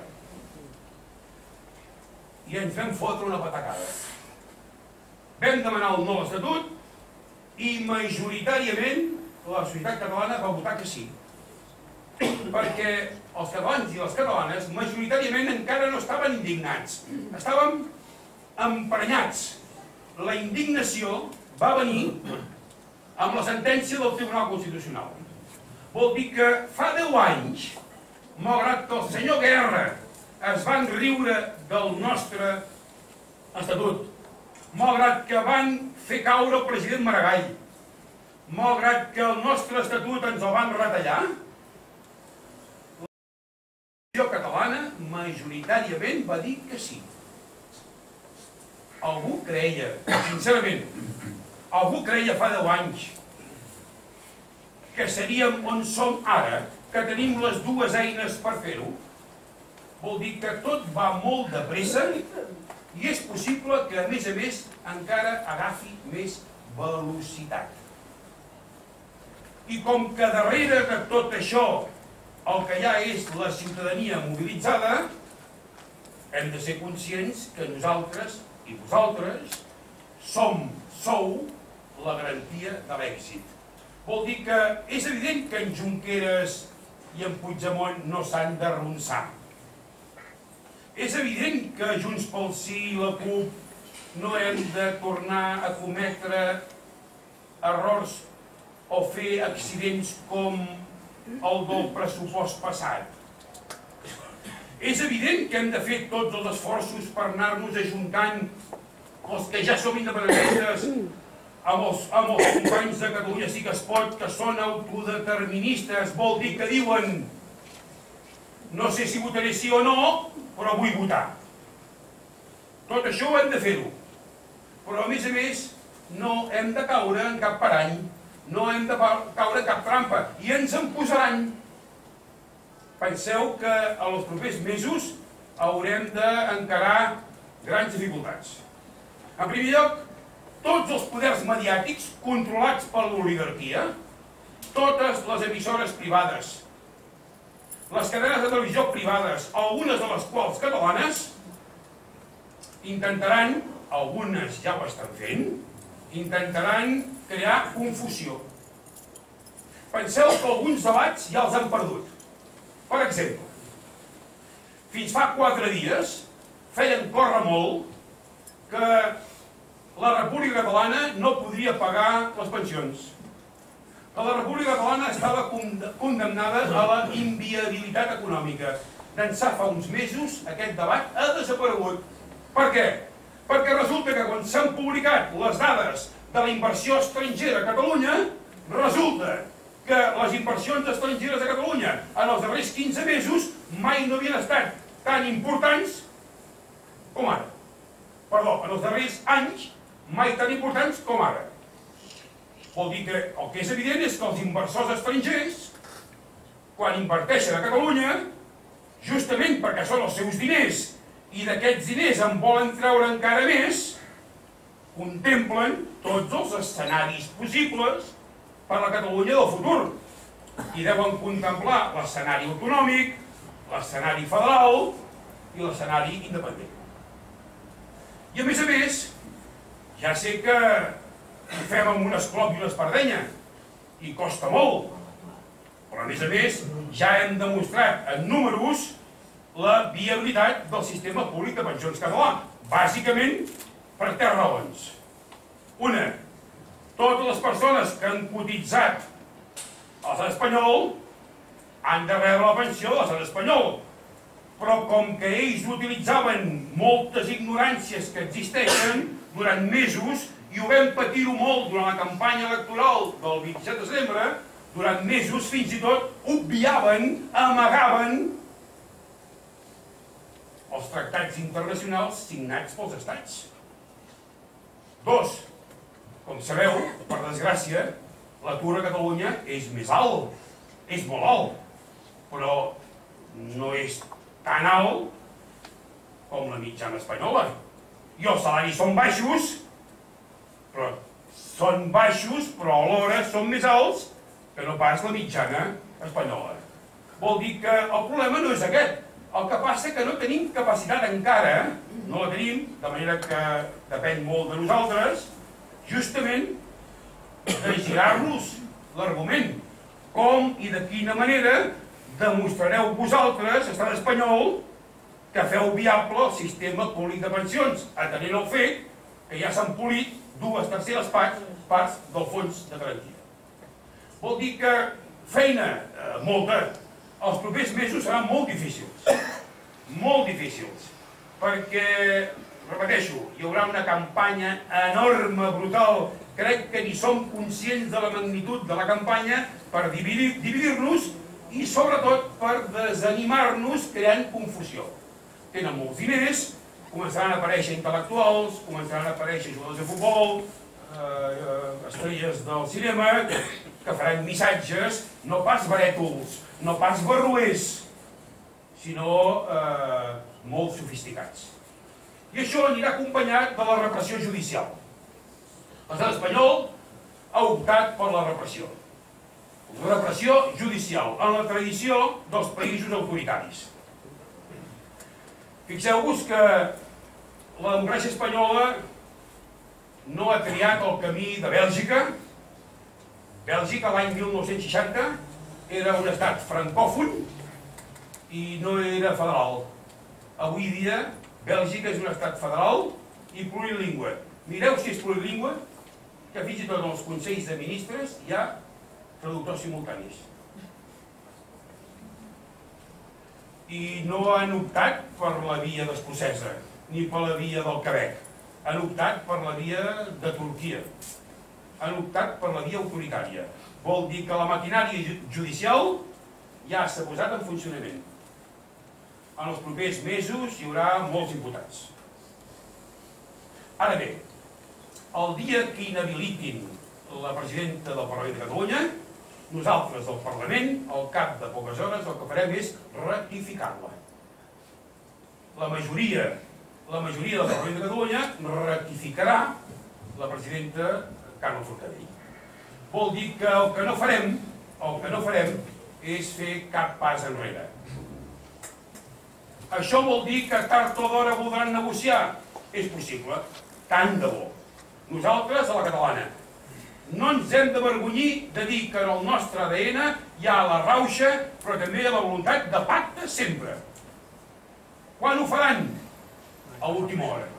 I ens vam fotre una patacada. Vam demanar el no a l'Estatut i majoritàriament la societat catalana va votar que sí. Perquè els catalans i les catalanes majoritàriament encara no estaven indignats. Estàvem emprenyats. La indignació va venir amb la sentència del Tribunal Constitucional. Vol dir que fa deu anys, malgrat que el senyor Guerra es van riure del nostre estatut, malgrat que van fer caure el president Maragall, malgrat que el nostre estatut ens el van retallar, la població catalana majoritàriament va dir que sí. Algú creia, sincerament, algú creia fa deu anys que seríem on som ara, que tenim les dues eines per fer-ho. Vol dir que tot va molt de pressa i és possible que, a més a més, encara agafi més velocitat. I com que darrere de tot això el que hi ha és la ciutadania mobilitzada, hem de ser conscients que nosaltres i vosaltres som, sou, la garantia de l'èxit. Vol dir que és evident que en Junqueras i en Puigdemont no s'han d'arronsar. És evident que Junts pel Sí i la CUP no hem de tornar a cometre errors o fer accidents com el del pressupost passat. És evident que hem de fer tots els esforços per anar-nos ajuntant els que ja som independentistes amb els, amb els companys de Catalunya Sí que es pot, que són autodeterministes, vol dir que diuen no sé si votaré sí o no, però vull votar. Tot això ho hem de fer-ho. Però a més a més no hem de caure en cap parany, no hem de caure en cap trampa, i ens en posaran. Penseu que en els propers mesos haurem d'encarar grans dificultats. En primer lloc, tots els poders mediàtics controlats per l'oligarquia, totes les emissores privades, les cadenes de televisió privades, algunes de les quals catalanes, intentaran, algunes ja ho estan fent, intentaran crear confusió. Penseu que alguns debats ja els han perdut. Per exemple, fins fa quatre dies feien córrer molt que la República Catalana no podria pagar les pensions, que la República Catalana estava condemnada a la inviabilitat econòmica. D'ençà fa uns mesos aquest debat ha desaparegut. Per què? Perquè resulta que quan s'han publicat les dades de la inversió estrangera a Catalunya, resulta que les inversions estrangeres a Catalunya en els darrers quinze mesos mai no havien estat tan importants com ara. Perdó, en els darrers anys mai tan importants com ara. Vol dir que el que és evident és que els inversors estrangers, quan inverteixen a Catalunya, justament perquè són els seus diners i d'aquests diners en volen treure encara més, contemplen tots els escenaris possibles per a la Catalunya del futur. I deuen contemplar l'escenari autonòmic, l'escenari federal i l'escenari independent. I a més a més, ja sé que ho fem amb unes clop i una espardenya, i costa molt, però a més a més ja hem demostrat en números la viabilitat del sistema públic de pensions català, bàsicament per tres raons. Una, totes les persones que han cotitzat a l'estat espanyol han de rebre la pensió de l'estat espanyol, però com que ells utilitzaven moltes ignoràncies que existeixen durant mesos, i ho vam patir-ho molt durant la campanya electoral del vint-i-set de setembre, durant mesos fins i tot obviaven, amagaven els tractats internacionals signats pels estats. Dos, com sabeu, per desgràcia, l'atur a Catalunya és més alt, és molt alt, però no és tan alt com la mitjana espanyola. I els salaris són baixos, però són baixos, però alhora són més alts que no pas la mitjana espanyola. Vol dir que el problema no és aquest. El que passa és que no tenim capacitat encara, no la tenim, de manera que depèn molt de nosaltres, justament de girar-nos l'argument. Com i de quina manera demostrareu vosaltres, estat espanyol, que feu viable el sistema públic de pensions, atenent el fet que ja s'han polit dues terceres parts, parts del fons de garantia. Vol dir que feina, eh, molta, els propers mesos seran molt difícils, molt difícils, perquè, repeteixo, hi haurà una campanya enorme, brutal, crec que ni som conscients de la magnitud de la campanya per dividir, dividir-nos i sobretot per desanimar-nos creant confusió. Tenen molts diners, començaran a aparèixer intel·lectuals, començaran a aparèixer jugadors de futbol, eh, estrelles del cinema, que faran missatges no pas barètols, no pas barroers, sinó eh, molt sofisticats. I això anirà acompanyat de la repressió judicial. L'estat espanyol ha optat per la repressió. repressió judicial, en la tradició dels països autoritaris. Fixeu-vos que la democràcia espanyola no ha triat el camí de Bèlgica. Bèlgica l'any mil nou-cents seixanta era un estat francòfon i no era federal. Avui dia Bèlgica és un estat federal i plurilingüe. Mireu si és plurilingüe, que fins i tot en els consells de ministres hi ha traductors simultanis. I no han optat per la via escocesa, ni per la via del Quebec. Han optat per la via de Turquia. Han optat per la via autoritària. Vol dir que la maquinària judicial ja s'ha posat en funcionament. En els propers mesos hi haurà molts imputats. Ara bé, el dia que inhabilitin la presidenta del Parlament de Catalunya, nosaltres del Parlament, al cap de poques hores, el que farem és ratificar-la. La majoria, la majoria del Parlament de Catalunya ratificarà la presidenta Carme Forcadell. Vol dir que el que no farem, el que no farem és fer cap pas enrere. Això vol dir que tard o d'hora voldran negociar? És possible, tant de bo. Nosaltres, a la catalana, no ens hem d'avergonyir de dir que en el nostre A D N hi ha la rauxa, però també la voluntat de pacte sempre. Quan ho faran? A l'última hora.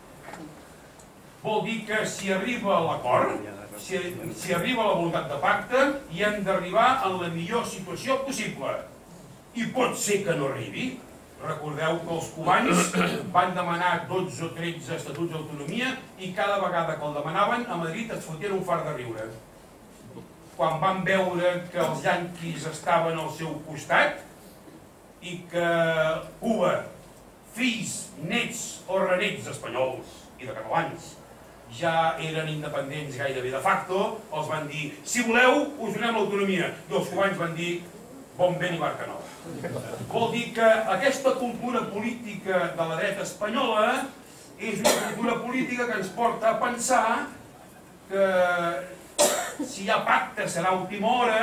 Vol dir que si arriba l'acord, si, si arriba la voluntat de pacte, hi hem d'arribar en la millor situació possible. I pot ser que no arribi. Recordeu que els cubans van demanar dotze o tretze estatuts d'autonomia i cada vegada que el demanaven a Madrid es fotien un fart de riure. Quan van veure que els yanquis estaven al seu costat i que Cuba, fills, nets o renets espanyols i de catalans, ja eren independents gairebé de facto, els van dir, si voleu, us donem l'autonomia. I els cubans van dir, bon vent i barca nova. Vol dir que aquesta cultura política de la dreta espanyola és una cultura política que ens porta a pensar que si hi ha pacte serà a última hora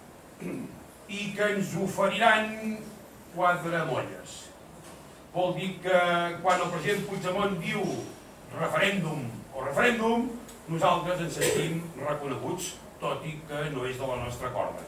i que ens oferiran quatre molles. Vol dir que quan el president Puigdemont diu referèndum o referèndum, nosaltres ens sentim reconeguts, tot i que no és de la nostra corda.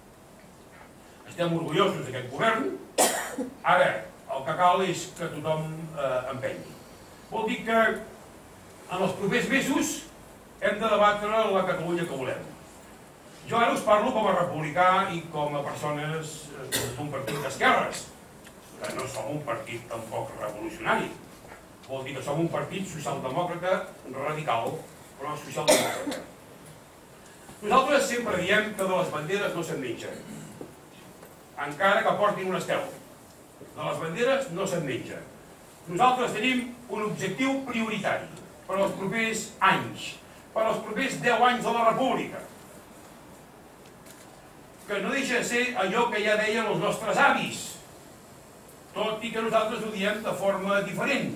Estem orgullosos d'aquest govern. Ara, el que cal és que tothom eh, empenyi. Vol dir que en els propers mesos hem de debatre la Catalunya que volem. Jo ara us parlo com a republicà i com a persones d'un partit d'esquerres. No som un partit tampoc revolucionari. Vol dir que som un partit socialdemòcrata radical, però socialdemòcrata. Nosaltres sempre diem que de les banderes no se'n mengen, encara que portin un estel. De les banderes no se'n menja. Nosaltres tenim un objectiu prioritari per als propers anys, per als propers deu anys de la República, que no deixa de ser allò que ja deien els nostres avis, tot i que nosaltres ho diem de forma diferent.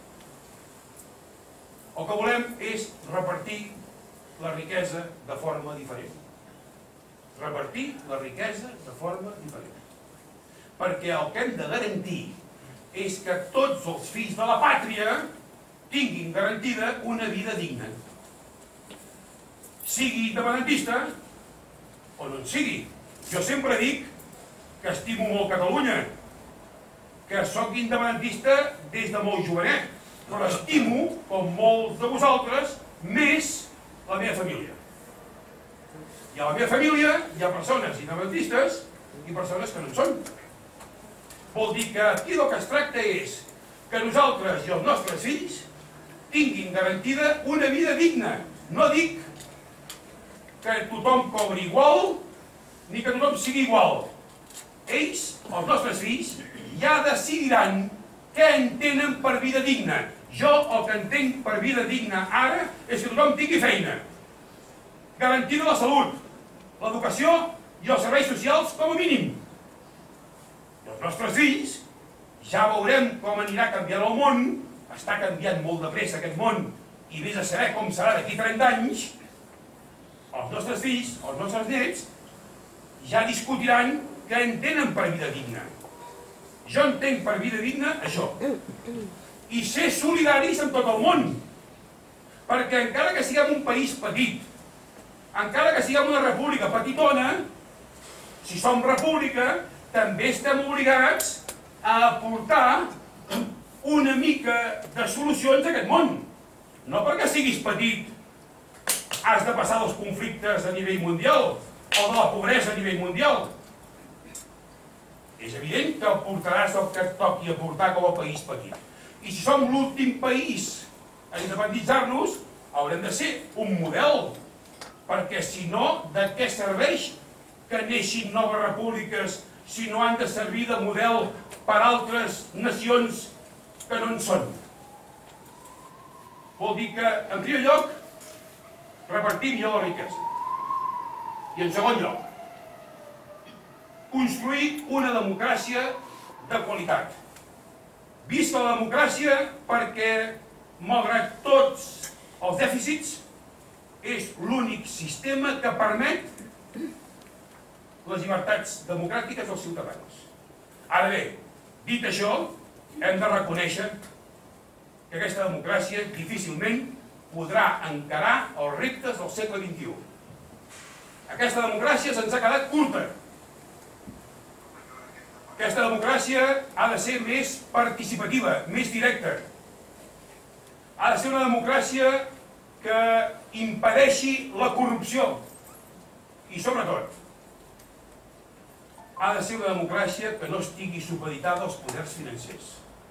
El que volem és repartir la riquesa de forma diferent. Repartir la riquesa de forma diferent. Perquè el que hem de garantir és que tots els fills de la pàtria tinguin garantida una vida digna. Sigui independentista o no en sigui. Jo sempre dic que estimo molt Catalunya, que sóc independentista des de molt jovenet, però estimo, com molts de vosaltres, més la meva família. I a la meva família hi ha persones independentistes i persones que no en són. Vol dir que aquí el que es tracta és que nosaltres i els nostres fills tinguin garantida una vida digna. No dic que tothom cobri igual ni que tothom sigui igual. Ells, els nostres fills, ja decidiran què entenen per vida digna. Jo el que entenc per vida digna ara és que tothom tingui feina, garantida la salut, l'educació i els serveis socials com a mínim. I els nostres fills ja veurem com anirà canviant el món. Està canviant molt de pressa aquest món i vés a saber com serà d'aquí trenta anys. Els nostres fills, els nostres nets, ja discutiran què entenen per vida digna. Jo entenc per vida digna això. I ser solidaris amb tot el món. Perquè encara que siguem un país petit, encara que siguem una república petitona, si som república, també estem obligats a aportar una mica de solucions a aquest món. No perquè siguis petit has de passar dels conflictes a nivell mundial o de la pobresa a nivell mundial. És evident que aportaràs el que et toqui aportar com a país petit. I si som l'últim país a independitzar-nos, haurem de ser un model, perquè si no, de què serveix que neixin noves repúbliques si no han de servir de model per a altres nacions que no en són? Vol dir que, en primer lloc, repartir millor la riquesa. I en segon lloc, construir una democràcia de qualitat. Visca la democràcia perquè, malgrat tots els dèficits, és l'únic sistema que permet les llibertats democràtiques dels ciutadans. Ara bé, dit això, hem de reconèixer que aquesta democràcia difícilment podrà encarar els reptes del segle vint-i-u. Aquesta democràcia se'ns ha quedat curta. Aquesta democràcia ha de ser més participativa, més directa. Ha de ser una democràcia que impedeixi la corrupció. I, sobretot, ha de ser una democràcia que no estigui supeditada als poders financers.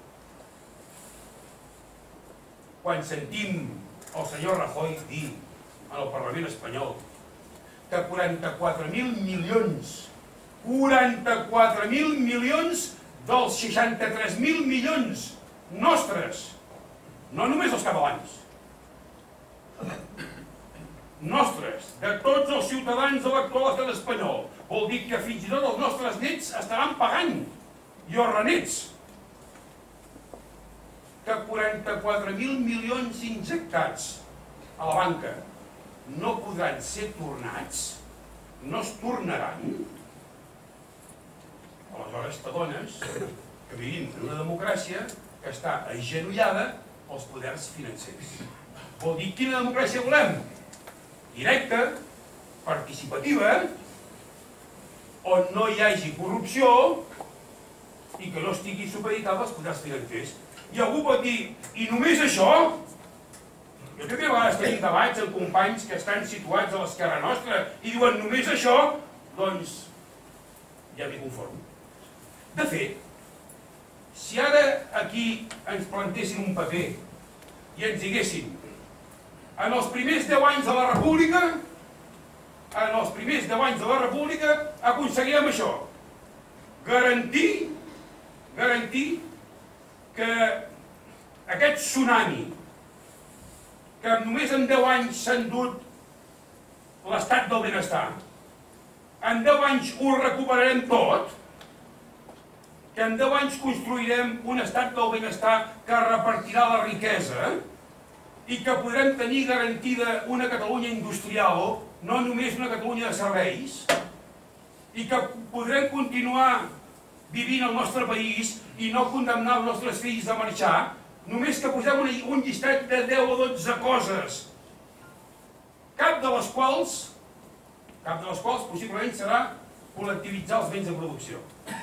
Quan sentim el senyor Rajoy dir en el Parlament espanyol que quaranta-quatre mil milions, quaranta-quatre mil milions dels seixanta-tres mil milions nostres, no només els catalans, nostres, de tots els ciutadans de l'actual estat espanyol, vol dir que fins i tot els nostres nets estaran pagant, i els renets, que quaranta-quatre mil milions injectats a la banca no podran ser tornats, no es tornaran. Aleshores t'adones que vivim en una democràcia que està agenollada als poders financers. Vol dir, quina democràcia volem? Directa, participativa, on no hi hagi corrupció i que no estigui supeditada als poders financers. I algú pot dir, i només això? Jo crec que a vegades tenim debats amb companys que estan situats a l'esquerra nostra i diuen, només això? Doncs ja m'hi conformo. De fet, si ara aquí ens plantessin un paper i ens diguessin, en els primers deu anys de la República, en els primers deu anys de la República aconseguirem això, garantir, garantir que aquest tsunami que només en deu anys s'ha endut l'estat del benestar, en deu anys ho recuperarem tot, que en deu anys construirem un estat del benestar que repartirà la riquesa i que podrem tenir garantida una Catalunya industrial, no només una Catalunya de serveis, i que podrem continuar vivint al nostre país i no condemnar els nostres fills a marxar, només que posem un llistat de deu o dotze coses, cap de les quals, cap de les quals possiblement serà col·lectivitzar els béns de producció.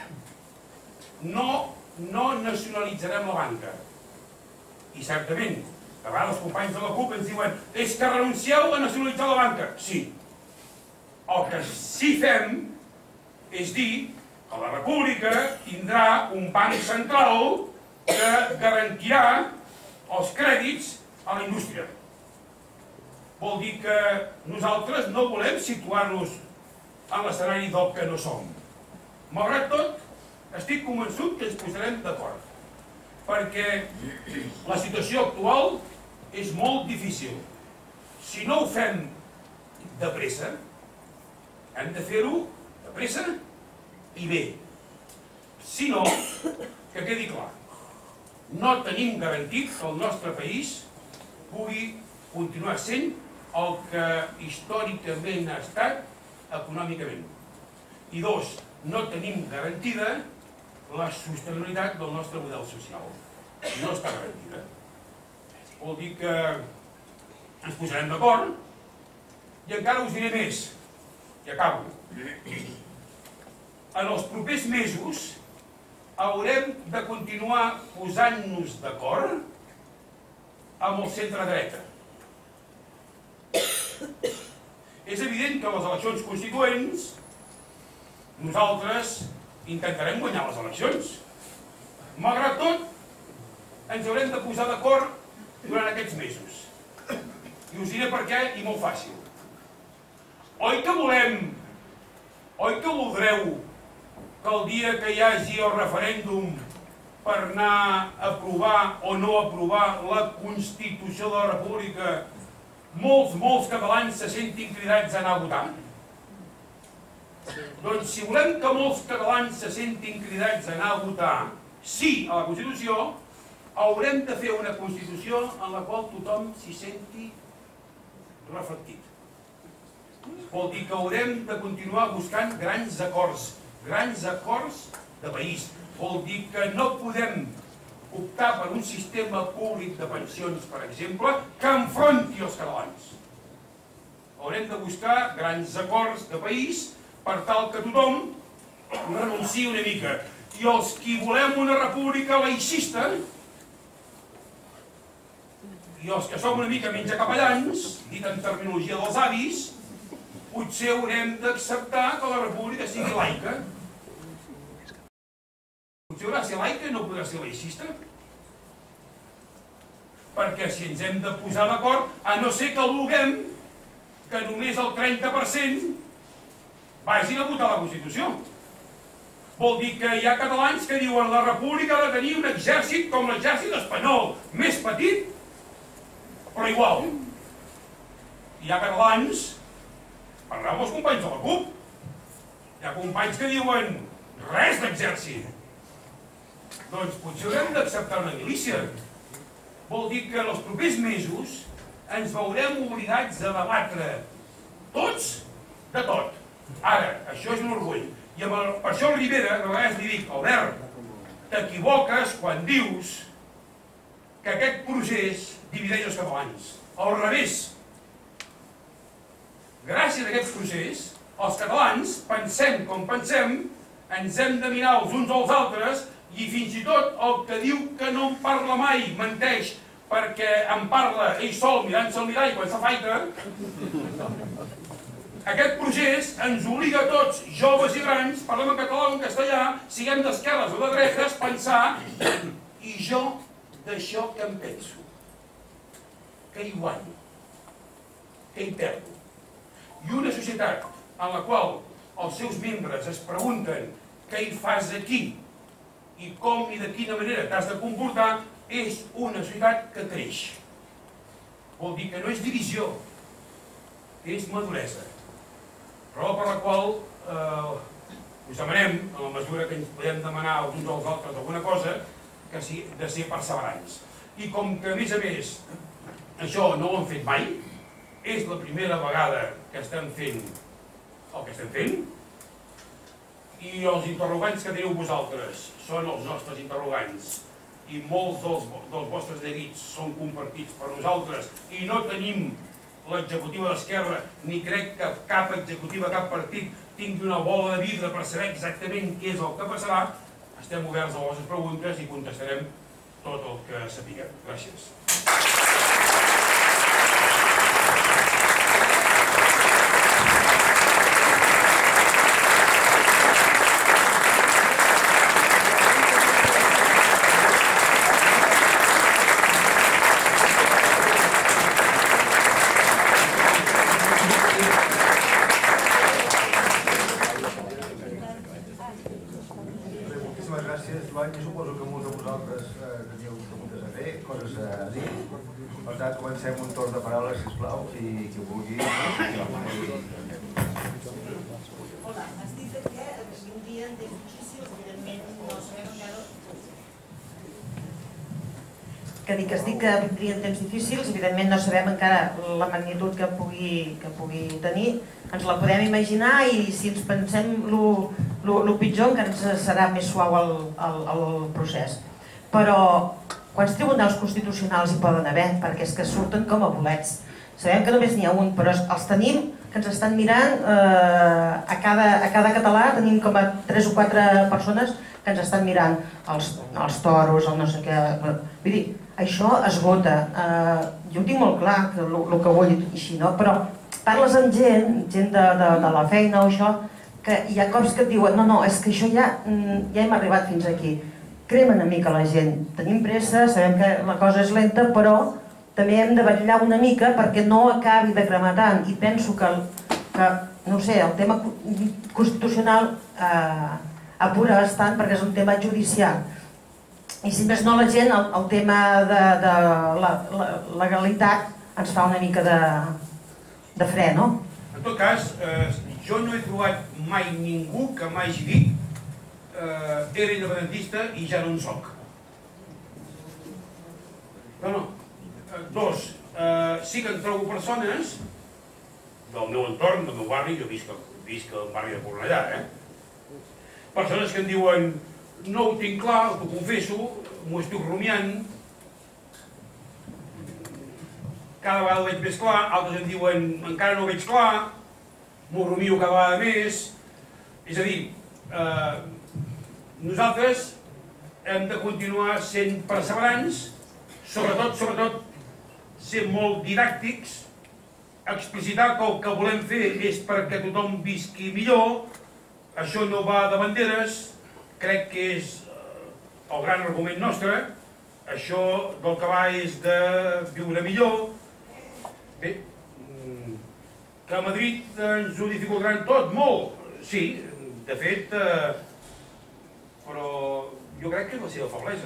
No, no nacionalitzarem la banca. I certament, a vegades els companys de la CUP ens diuen és que renuncieu a nacionalitzar la banca. Sí. El que sí fem és dir que la República tindrà un banc central que garantirà els crèdits a la indústria. Vol dir que nosaltres no volem situar-nos en l'escenari del que no som. Malgrat tot, estic convençut que ens posarem d'acord, perquè la situació actual és molt difícil. Si no ho fem de pressa, hem de fer-ho de pressa i bé. Si no, que quedi clar, no tenim garantit que el nostre país pugui continuar sent el que històricament ha estat econòmicament. I dos, no tenim garantida la sostenibilitat del nostre model social. No està garantida. Vol dir que ens posarem d'acord i encara us diré més. I acabo. En els propers mesos haurem de continuar posant-nos d'acord amb el centre-dreta. És evident que les eleccions constituents nosaltres intentarem guanyar les eleccions. Malgrat tot, ens haurem de posar d'acord durant aquests mesos. I us diré per què, i molt fàcil. Oi que volem, oi que voldreu que el dia que hi hagi el referèndum per anar a aprovar o no aprovar la Constitució de la República, molts, molts catalans se sentin cridats a anar a votar? Doncs si volem que molts catalans se sentin cridats a anar a votar sí a la Constitució, haurem de fer una Constitució en la qual tothom s'hi senti reflectit. Vol dir que haurem de continuar buscant grans acords, grans acords de país. Vol dir que no podem optar per un sistema públic de pensions, per exemple, que enfronti els catalans. Haurem de buscar grans acords de país per tal que tothom renunciï una mica. I els qui volem una república laïcista, i els que som una mica menys capellans, dit en terminologia dels avis, potser haurem d'acceptar que la república sigui laica. Potser haurà de ser laica i no podrà ser laïcista. Perquè si ens hem de posar d'acord, a no ser que vulguem que només el trenta per cent vagin a votar la Constitució. Vol dir que hi ha catalans que diuen que la república ha de tenir un exèrcit com l'exèrcit espanyol, més petit, però igual. Hi ha catalans, parleu amb els companys de la CUP, hi ha companys que diuen res d'exèrcit. Doncs potser haurem d'acceptar una milícia. Vol dir que en els propers mesos ens veurem obligats a debatre tots de tot. Ara, això és un orgull. I per això al Rivera, de vegades li dic, Albert, t'equivoques quan dius que aquest procés divideix els catalans. Al revés. Gràcies a aquest procés, els catalans, pensem com pensem, ens hem de mirar els uns als altres i fins i tot el que diu que no en parla mai, menteix, perquè en parla ell sol mirant-se al mirall quan s'afaita. Aquest procés ens obliga a tots, joves i grans, parlem en català o en castellà, siguem d'esquerres o de dretes, pensar i jo d'això que em penso, que hi guanyo, que hi perdo. I una societat en la qual els seus membres es pregunten què hi fas aquí i com i de quina manera t'has de comportar, és una societat que creix. Vol dir que no és divisió, és maduresa. Raó per la qual eh, us demanem, en la mesura que ens podem demanar els uns als altres alguna cosa, que sí, de ser perseverants. I com que, a més a més, això no ho hem fet mai, és la primera vegada que estem fent el que estem fent, i els interrogants que teniu vosaltres són els nostres interrogants, i molts dels, dels vostres neguits són compartits per nosaltres, i no tenim l'executiva d'esquerra, ni crec que cap executiva, cap partit tingui una bola de vidre per saber exactament què és el que passarà. Estem oberts a les vostres preguntes i contestarem tot el que sapiguem. Gràcies. Jo suposo que molts de vosaltres teníeu preguntes a fer, coses a dir. Per tant, comencem un torn de paraules, sisplau, qui, qui vulgui. Hola, has dit que vindrien temps difícils, evidentment no sabem encara... Que dic, has dit que vindrien temps difícils, evidentment no sabem encara la magnitud que pugui, que pugui tenir, ens la podem imaginar i si ens pensem el pitjor encara ens serà més suau el procés. Però quants tribunals constitucionals hi poden haver? Perquè és que surten com a bolets. Sabem que només n'hi ha un, però els tenim que ens estan mirant a cada català, tenim com a tres o quatre persones que ens estan mirant els toros, el no sé què. Vull dir, això esgota. Jo ho tinc molt clar, el que vull i així, no? Però parles amb gent, gent de la feina o això, que hi ha cops que et diuen no, no, és que això ja hem arribat fins aquí. Crema una mica la gent. Tenim pressa, sabem que la cosa és lenta, però també hem de vetllar una mica perquè no acabi de cremar tant. I penso que, no sé, el tema constitucional apura bastant perquè és un tema judicial. I si més no la gent, el tema de la legalitat ens fa una mica de fre, no? En tot cas, jo no he trobat mai ningú que m'hagi dit era independentista i ja no en soc. No, no. Dos, sí que en trobo persones del meu entorn, del meu barri, jo visc al barri de Cornellà, eh? Persones que em diuen no ho tinc clar, t'ho confesso, m'ho estic rumiant, cada vegada ho veig més clar, altres em diuen encara no ho veig clar, m'ho rumio cada vegada més. És a dir, nosaltres hem de continuar sent perseverants, sobretot, sobretot, ser molt didàctics, explicitar que el que volem fer és perquè tothom visqui millor, això no va de banderes, crec que és el gran argument nostre, això del que va és de viure millor. Bé, que a Madrid ens ho dificultaran tot, molt, sí, de fet, però jo crec que és la seva feblesa.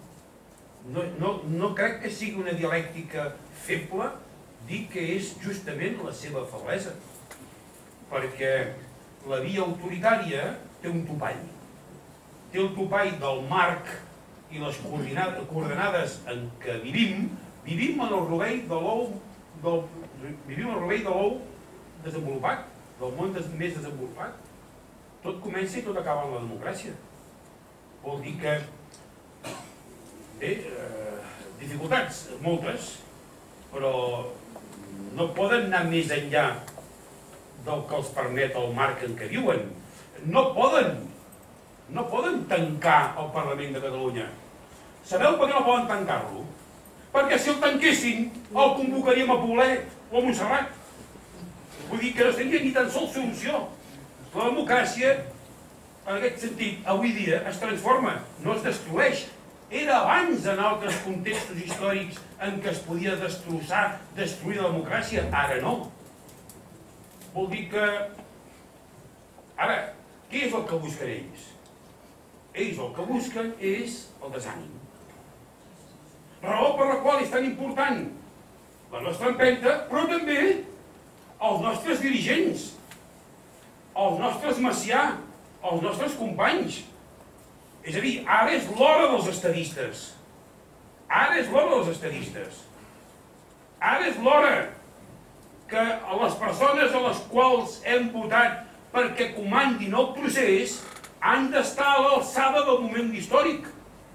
No crec que sigui una dialèctica feble dir que és justament la seva feblesa, perquè la via autoritària té un topall. Té el topall del marc i les coordenades en què vivim, vivim en el rovell de l'ou vivim en el rovell de l'ou desenvolupat, del món més desenvolupat. Tot comença i tot acaba en la democràcia. Vol dir que bé, dificultats, moltes, però no poden anar més enllà del que els permet el marc en què viuen. No poden No poden tancar el Parlament de Catalunya. Sabeu per què no poden tancar-lo? Perquè si el tanquessin, el convocaríem a Poblet o a Montserrat. Vull dir que no tenia ni tan sols solució. La democràcia, en aquest sentit, avui dia es transforma, no es destrueix. Era abans, en altres contextos històrics, en què es podia destrossar, destruir la democràcia. Ara no. Vol dir que... Ara, què és el que busquen ells? Ells el que busquen és el desànim. Raó per la qual és tan important la nostra empenta, però també els nostres dirigents, els nostres Macià, els nostres companys. És a dir, ara és l'hora dels estadistes. Ara és l'hora dels estadistes. Ara és l'hora que les persones a les quals hem votat perquè comandin el procés han d'estar a l'alçada del moment històric.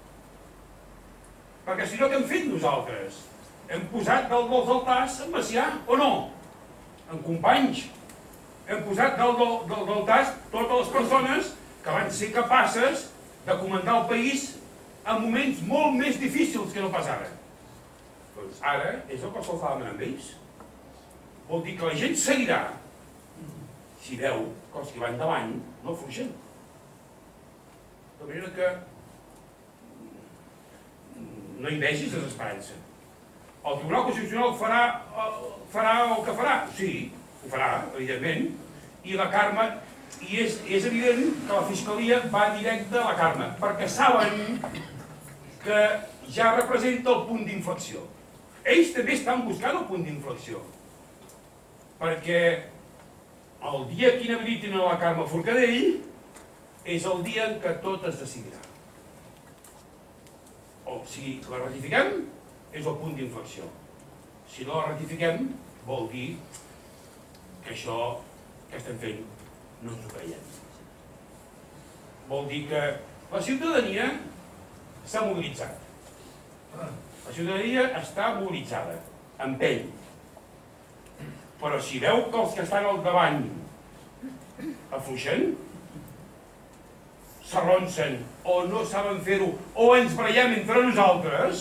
Perquè si no, què hem fet nosaltres? Hem posat dalt dels altars en Macià, o no? En companys. Hem posat dalt dels altars totes les persones que van ser capaces de comandar el país en moments molt més difícils que no pas ara. Doncs ara és el que se'ls fa demanar amb ells. Vol dir que la gent seguirà si veu que els que van davant no fluixen. De manera que no hi vegis desesperança. El Tribunal Constitucional farà el que farà? Sí, ho farà, evidentment. I la Carme, i és evident que la Fiscalia va directe a la Carme, perquè saben que ja representa el punt d'inflexió. Ells també estan buscant el punt d'inflexió. Perquè el dia que inhabilitin a la Carme Forcadell és el dia en què tot es decidirà. O si la ratifiquem, és el punt d'inflexió. Si no la ratifiquem, vol dir que això què estem fent? No ens ho creiem. Vol dir que la ciutadania s'ha mobilitzat. La ciutadania està mobilitzada, empeny. Però si veu que els que estan al davant afluixen, s'arronsen o no saben fer-ho, o ens barallem entre nosaltres,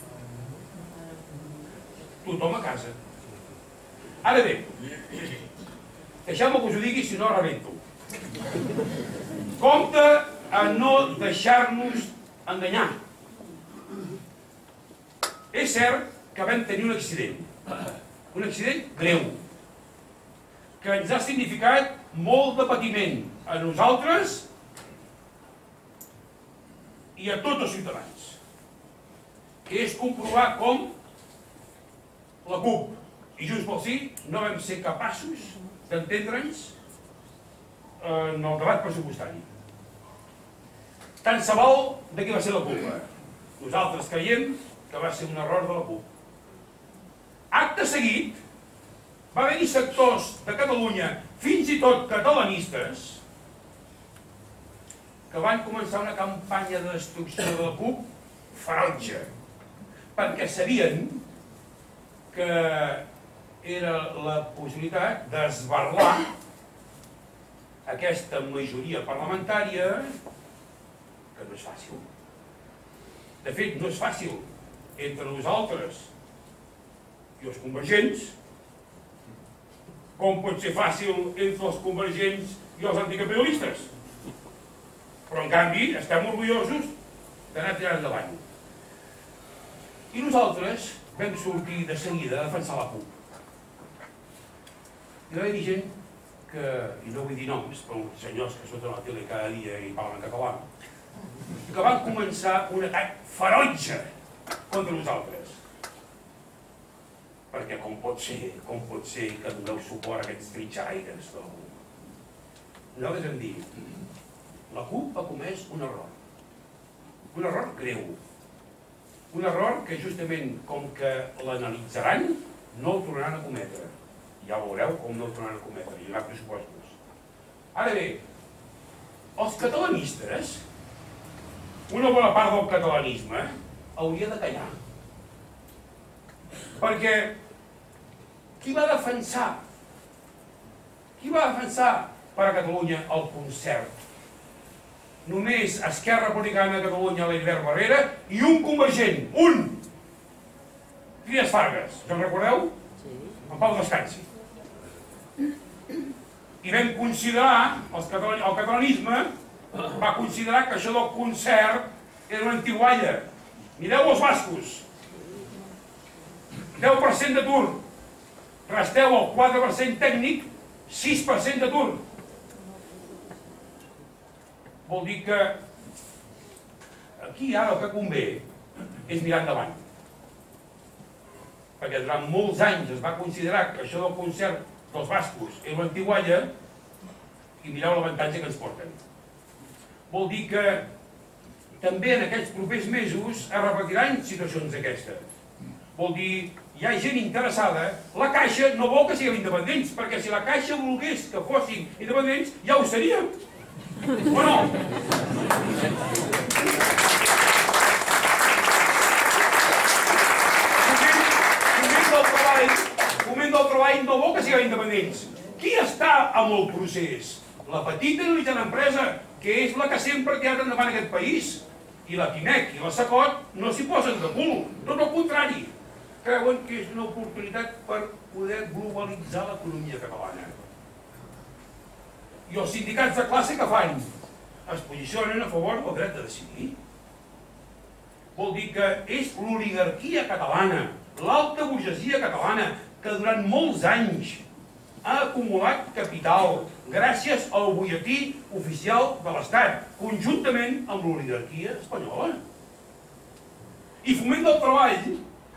tothom a casa. Ara bé, deixeu-me que us ho digui, si no rebento. Compte a no deixar-nos enganyar. És cert que vam tenir un accident, un accident greu, que ens ha significat molt de patiment a nosaltres i a tots els ciutadans, que és comprovar com la CUP i Junts pel Sí no vam ser capaços d'entendre'ns en el debat pressupostari. Tant se val de qui va ser la culpa. Nosaltres creiem que va ser un error de la CUP. Acte seguit, va haver-hi sectors de Catalunya, fins i tot catalanistes, que van començar una campanya de destrucció de la CUP ferotge, perquè sabien que era la possibilitat d'esberlar aquesta majoria parlamentària, que no és fàcil. De fet, no és fàcil entre nosaltres i els convergents, com pot ser fàcil entre els convergents i els anticapitalistes. Però, en canvi, estem orgullosos d'anar tirant endavant. I nosaltres vam sortir de seguida a defensar la CUP. Hi va haver gent que, i no vull dir noms, però senyors que surten a la tele cada dia i parlen català, que van començar un atac ferotge contra nosaltres. Perquè com pot ser, com pot ser que doneu suport a aquests trinxeraires? Nosaltres hem dit, la CUP ha comès un error. Un error greu. Un error que justament com que l'analitzaran no el tornaran a cometre. Ja veureu com no el tornaran a cometre. Hi haurà pressupostos. Ara bé, els catalanistes, una bona part del catalanisme, hauria de callar. Perquè qui va defensar qui va defensar per a Catalunya el concert? Només Esquerra Republicana de Catalunya, l'Heribert Barrera, i un convergent, un! Trias Fargas, us en recordeu? En Pau Descansi. I vam considerar, el catalanisme va considerar que això del concert era una antigualla. Mireu els bascos. deu per cent d'atur. Resteu el quatre per cent tècnic, sis per cent d'atur. Vol dir que aquí ara el que convé és mirar endavant. Perquè durant molts anys es va considerar que això del concert dels bascos era una antigualla i mireu l'avantatge que ens porten. Vol dir que també en aquests propers mesos es repetiran situacions d'aquestes. Vol dir, hi ha gent interessada, la Caixa no vol que siguem independents, perquè si la Caixa volgués que fossin independents, ja ho seríem. O no? Foment del Treball no vol que siguem independents. Qui està amb el procés? La petita i mitjana empresa, que és la que sempre ha tirat endavant aquest país. I la Pimec i la Sacot no s'hi posen de cul, tot el contrari. Creuen que és una oportunitat per poder globalitzar l'economia catalana. I els sindicats de classe que fan? Es posicionen a favor del dret de decidir. Vol dir que és l'oligarquia catalana, l'alta burgesia catalana, que durant molts anys ha acumulat capital gràcies al butlletí oficial de l'Estat, conjuntament amb l'oligarquia espanyola. I Foment del Treball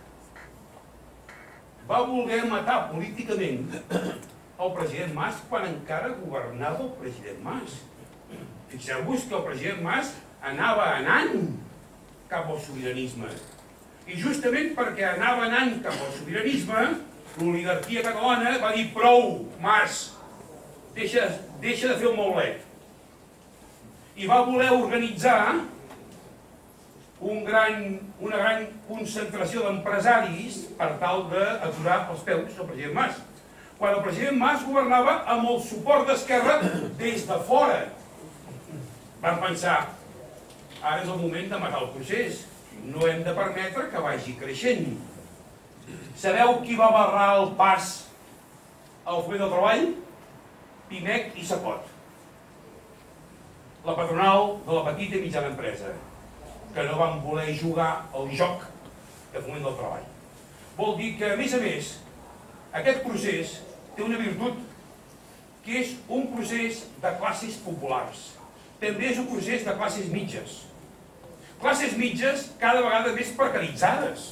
va voler matar políticament el president Mas quan encara governava el president Mas. Fixeu-vos que el president Mas anava anant cap al sobiranisme. I justament perquè anava anant cap al sobiranisme, l'oligarquia catalana va dir prou, Mas, deixa de fer un maulet i va voler organitzar un gran, una gran concentració d'empresaris per tal d'aturar els peus del president Mas. Quan el president Mas governava amb el suport d'Esquerra des de fora. Van pensar, ara és el moment de matar el procés, no hem de permetre que vagi creixent. Sabeu qui va barrar el pas al Foment del Treball? Pimec i Sapot, la patronal de la petita i mitjana empresa, que no van voler jugar al joc de Foment del Treball. Vol dir que, a més a més, aquest procés té una virtut, que és un procés de classes populars. També és un procés de classes mitges. Classes mitges cada vegada més precaritzades.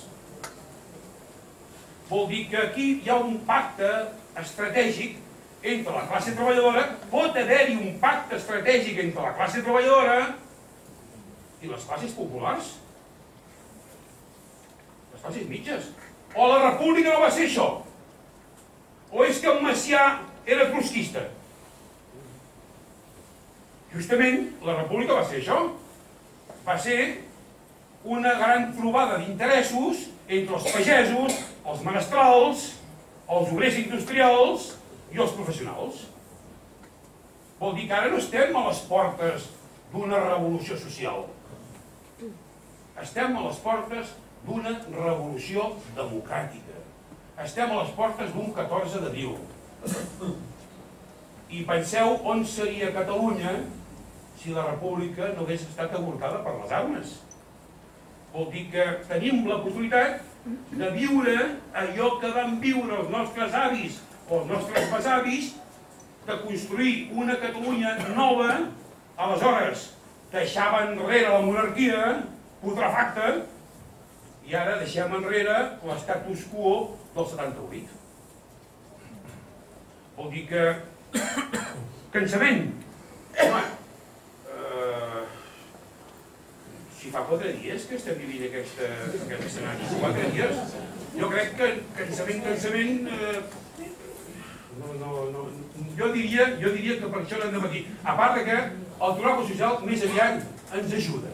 Vol dir que aquí hi ha un pacte estratègic entre la classe treballadora, pot haver-hi un pacte estratègic entre la classe treballadora i les classes populars. Les classes mitges. O la república no va ser això? O és que en Macià era trotskista? Justament, la república va ser això. Va ser una gran trobada d'interessos entre els pagesos, els menestrals, els obrers industrials i els professionals. Vol dir que ara no estem a les portes d'una revolució social. Estem a les portes d'una revolució democràtica. Estem a les portes d'un catorze d'abril. I penseu on seria Catalunya si la república no hagués estat avortada per les armes. Vol dir que tenim l'oportunitat de viure allò que van viure els nostres avis o els nostres besavis, de construir una Catalunya nova. Aleshores deixava enrere la monarquia putrefacta i ara deixem enrere l'estatus quo del setanta-vuit. Vol dir que cansament. Home, eh, si fa quatre dies que estem vivint aquest, aquest escenari, quatre dies, jo crec que cansament, cansament, eh, no, no, no, jo diria, jo diria que per això n'hem de patir. A part que el trobador social més aviat ens ajuda.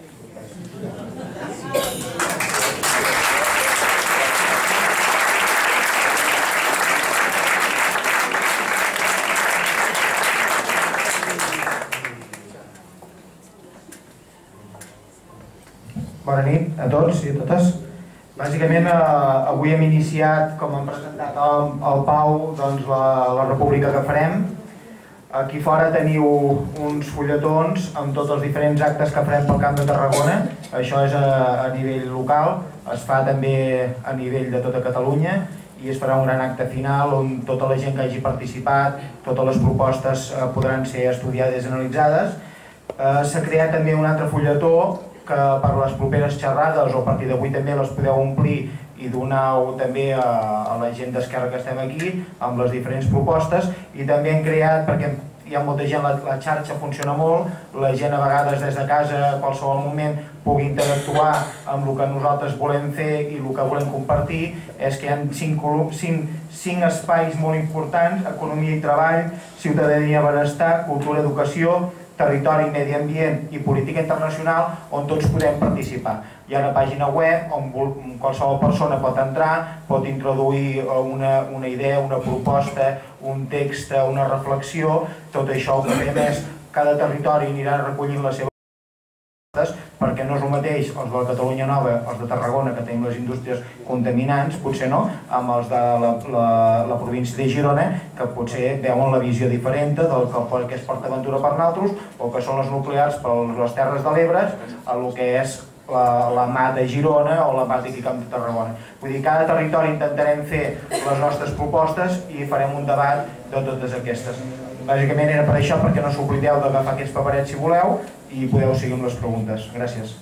Bona nit a tots i a totes. Bàsicament, eh, avui hem iniciat, com hem presentat el, el Pau, doncs la, la república que farem. Aquí fora teniu uns fulletons amb tots els diferents actes que farem pel Camp de Tarragona. Això és a, a nivell local, es fa també a nivell de tota Catalunya i es farà un gran acte final on tota la gent que hagi participat, totes les propostes eh, podran ser estudiades i analitzades. Eh, S'ha creat també un altre fulletó que per les properes xerrades o a partir d'avui també les podeu omplir i donar-ho també a, a la gent d'Esquerra que estem aquí amb les diferents propostes. I també hem creat, perquè hi ha molta gent, la, la xarxa funciona molt, la gent a vegades des de casa a qualsevol moment pugui interactuar amb el que nosaltres volem fer i el que volem compartir, és que hi ha cinc, cinc, cinc espais molt importants: economia i treball, ciutadania i benestar, cultura i educació, territori, medi ambient i política internacional, on tots podem participar. Hi ha una pàgina web on qualsevol persona pot entrar, pot introduir una, una idea, una proposta, un text, una reflexió. Tot això el que fem és cada territori anirà recollint les seves propostes, perquè no és el mateix els de la Catalunya Nova, els de Tarragona, que tenim les indústries contaminants, potser no, amb els de la, la, la província de Girona, que potser veuen la visió diferent del que, que és Port Aventura per nosaltres, o que són les nuclears per les Terres de l'Ebre, a el que és la, la mà de Girona o la mà d'aquí Camp de Tarragona. Vull dir, cada territori intentarem fer les nostres propostes i farem un debat de totes aquestes. Bàsicament era per això, perquè no s'oblideu d'agafar aquests paperets si voleu i podeu seguir amb les preguntes. Gràcies.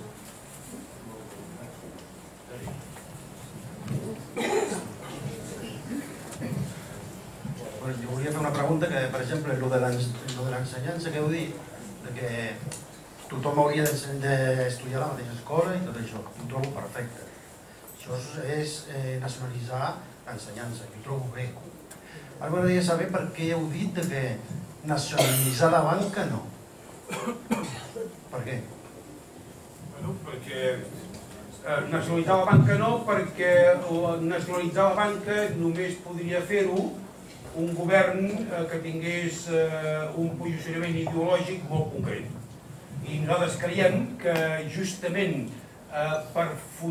Jo volia fer una pregunta que, per exemple, el de l'ensenyança que heu dit, que tothom hauria d'estudiar a la mateixa escola i tot això, ho trobo perfecte. Això és nacionalitzar l'ensenyança, ho trobo bé. Ara m'agradaria saber per què heu dit que nacionalitzar la banca no. Per què? Bueno, perquè nacionalitzar la banca no, perquè nacionalitzar la banca només podria fer-ho un govern que tingués un posicionament ideològic molt concret. I nosaltres creiem que justament per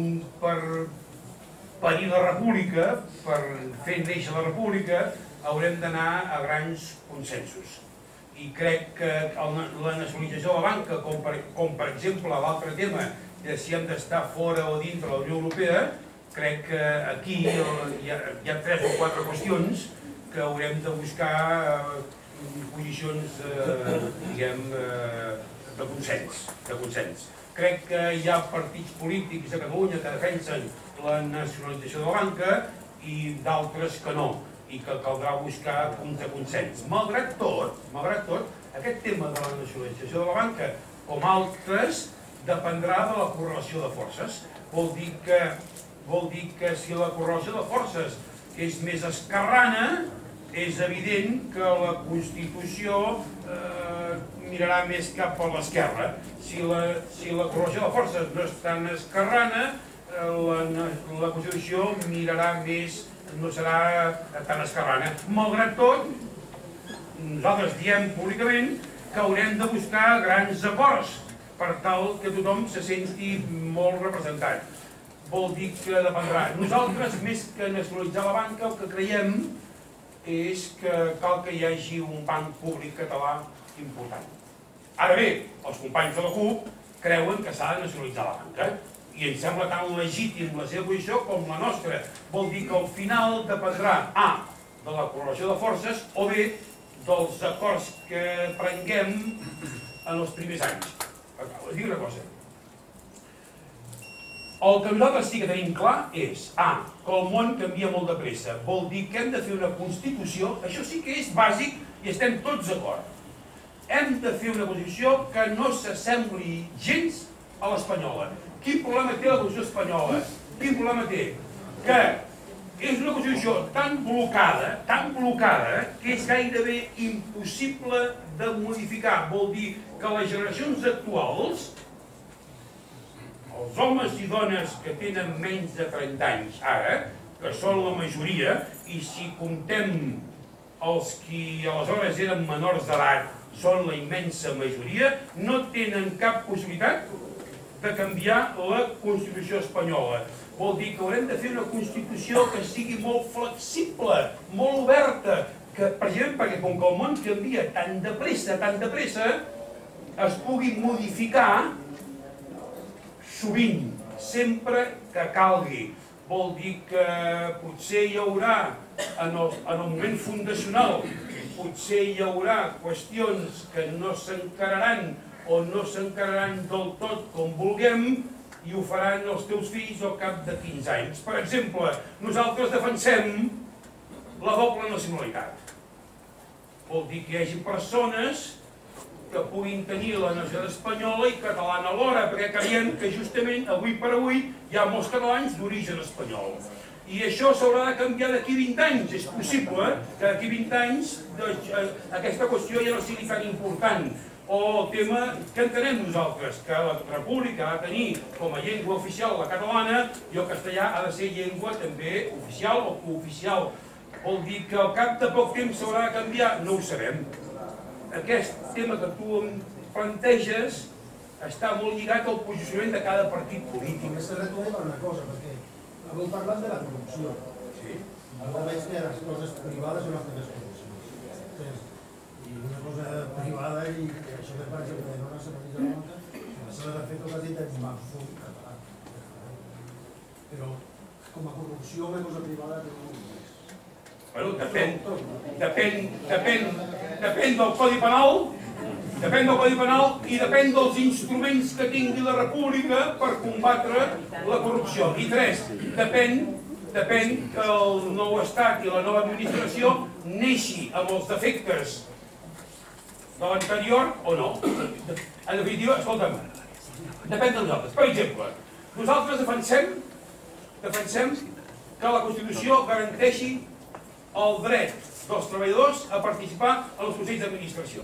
parir la república, per fer néixer la república, haurem d'anar a grans consensos. I crec que la nacionalització de la banca, com per exemple l'altre tema de si hem d'estar fora o dintre de la Unió Europea, crec que aquí hi ha tres o quatre qüestions que haurem de buscar posicions, diguem, de consens, de consens. Crec que hi ha partits polítics a Catalunya que defensen la nacionalització de la banca i d'altres que no, i que caldrà buscar punts de consens. Malgrat tot, malgrat tot, aquest tema de la nacionalització de la banca, com altres, dependrà de la correlació de forces. Vol dir que, vol dir que si la correlació de forces és més esquerrana, és evident que la Constitució eh, mirarà més cap a l'esquerra. Si la, si la correlació de forces no és tan esquerrana, eh, la, la Constitució mirarà més, no serà tan esquerrana. Malgrat tot, nosaltres diem públicament que haurem de buscar grans acords per tal que tothom se senti molt representat. Vol dir que dependrà. Nosaltres, més que nacionalitzar la banca, el que creiem és que cal que hi hagi un banc públic català important. Ara bé, els companys de la CUP creuen que s'ha de nacionalitzar la banca i ens sembla tan legítim la seva posició com la nostra. Vol dir que al final dependrà A, de la correlació de forces, o B, dels acords que prenguem en els primers anys. Us dic una cosa. El que nosaltres sí que tenim clar és A, que el món canvia molt de pressa. Vol dir que hem de fer una Constitució, això sí que és bàsic i estem tots d'acord. Hem de fer una Constitució que no s'assembli gens a l'espanyola. Quin problema té la Constitució espanyola? Quin problema té? Que és una Constitució tan blocada, tan blocada, que és gairebé impossible de modificar. Vol dir que les generacions actuals, els homes i dones que tenen menys de trenta anys ara, que són la majoria, i si comptem els que aleshores eren menors d'edat, són la immensa majoria, no tenen cap possibilitat de canviar la Constitució espanyola. Vol dir que haurem de fer una Constitució que sigui molt flexible, molt oberta, que, precisament perquè com que el món canvia tan de pressa, tan de pressa, es pugui modificar sovint, sempre que calgui. Vol dir que potser hi haurà, en el, en el moment fundacional, potser hi haurà qüestions que no s'encararan o no s'encararan del tot com vulguem i ho faran els teus fills al cap de quinze anys. Per exemple, nosaltres defensem la doble nacionalitat. Vol dir que hi hagi persones que puguin tenir la nacionalitat espanyola i catalana alhora, perquè creiem que justament avui per avui hi ha molts catalans d'origen espanyol. I això s'haurà de canviar d'aquí vint anys. És possible que d'aquí vint anys aquesta qüestió ja no sigui tan important. O el tema que entenem nosaltres, que la república ha de tenir com a llengua oficial la catalana i el castellà ha de ser llengua també oficial o cooficial. Vol dir que al cap de poc temps s'haurà de canviar? No ho sabem. Aquest tema que tu em planteges està molt lligat al posicionament de cada partit polític. Només te retorno per una cosa, perquè avui parlant de la corrupció. Sí. Jo veig que les coses privades són les que més corrupció. I una cosa privada i això que per exemple de no nacionalitzar la banca, s'ha de fer tot el dit en absurd català. Però com a corrupció una cosa privada que no ho és. Bueno, depèn, depèn, depèn, depèn del Codi Penal, depèn del Codi Penal i depèn dels instruments que tingui la República per combatre la corrupció. I tres, depèn, depèn que el nou estat i la nova administració neixi amb els defectes de l'anterior o no. En definitiva, escolta'm, depèn de nosaltres. Per exemple, nosaltres defensem, defensem que la Constitució garanteixi el dret dels treballadors a participar en els consells d'administració.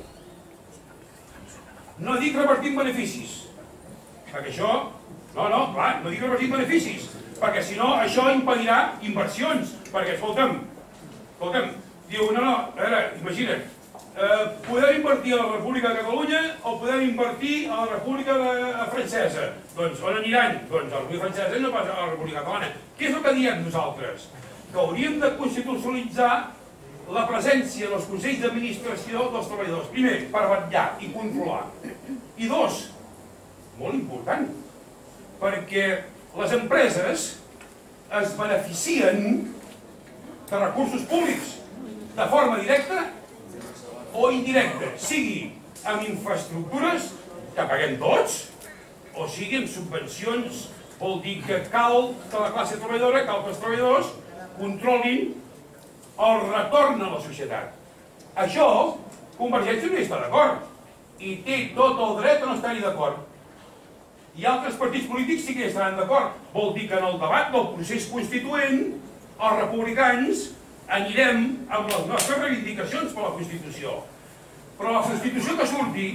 No dic repartint beneficis, perquè això, no, no, clar, no dic repartint beneficis, perquè si no això impedirà inversions, perquè, escolta'm, escolta'm, diu, no, no, a veure, imagina't, eh, podem invertir a la República de Catalunya o podem invertir a la República de Francesa. Doncs on aniran? Doncs a la República Francesa i no pas a la República Catalana. Què és el que diem nosaltres? Que hauríem de constitucionalitzar la presència dels consells d'administració dels treballadors. Primer, per vetllar i controlar. I dos, molt important, perquè les empreses es beneficien de recursos públics de forma directa o indirecta, sigui amb infraestructures que paguem tots, o sigui amb subvencions. Vol dir que cal que la classe treballadora, cal que els treballadors controlin el retorn a la societat. Això, Convergència no hi està d'acord, i té tot el dret a no estar-hi d'acord. I altres partits polítics sí que hi estaran d'acord. Vol dir que en el debat del procés constituent, els republicans anirem amb les nostres reivindicacions per la Constitució. Però la Constitució que surti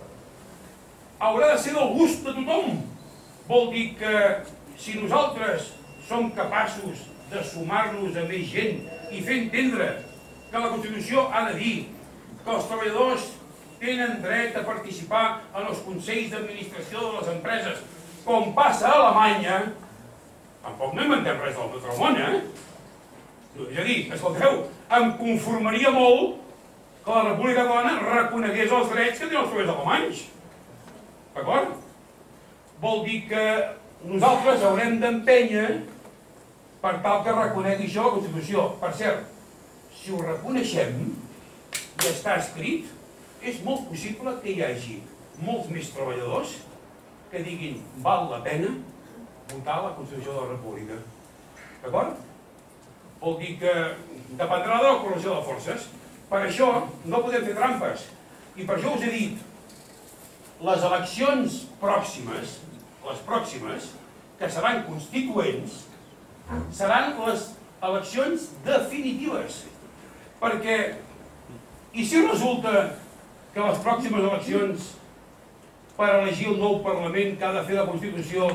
haurà de ser del gust de tothom. Vol dir que si nosaltres som capaços de sumar-nos a més gent i fer entendre que la Constitució ha de dir que els treballadors tenen dret a participar en els consells d'administració de les empreses, com passa a Alemanya, tampoc no inventem res del tot el món, eh? És a dir, escolteu, em conformaria molt que la República Catalana reconegués els drets que tenen els treballadors alemanys. D'acord? Vol dir que nosaltres haurem d'empènyer per tal que reconegui això la Constitució. Per cert, si ho reconeixem i està escrit, és molt possible que hi hagi molts més treballadors que diguin val la pena votar la Constitució de la República. D'acord? Vol dir que dependrà de la correlació de forces. Per això no podem fer trampes. I per això us he dit, les eleccions pròximes, les pròximes, que seran constituents, seran les eleccions definitives. Perquè, i si resulta que les pròximes eleccions per elegir el nou Parlament que ha de fer la Constitució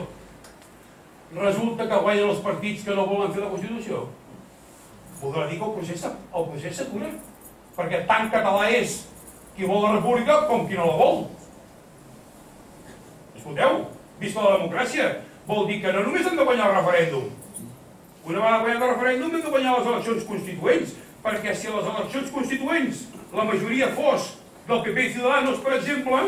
resulta que guanyen els partits que no volen fer la Constitució? Voldrà dir que el procés, el procés s'atura, perquè tant català és qui vol la República com qui no la vol. Escolteu, visca la democràcia, vol dir que no només hem de guanyar el referèndum. Una vegada guanyat el referèndum hem de guanyar les eleccions constituents, perquè si a les eleccions constituents la majoria fos del P P i Ciudadanos, per exemple,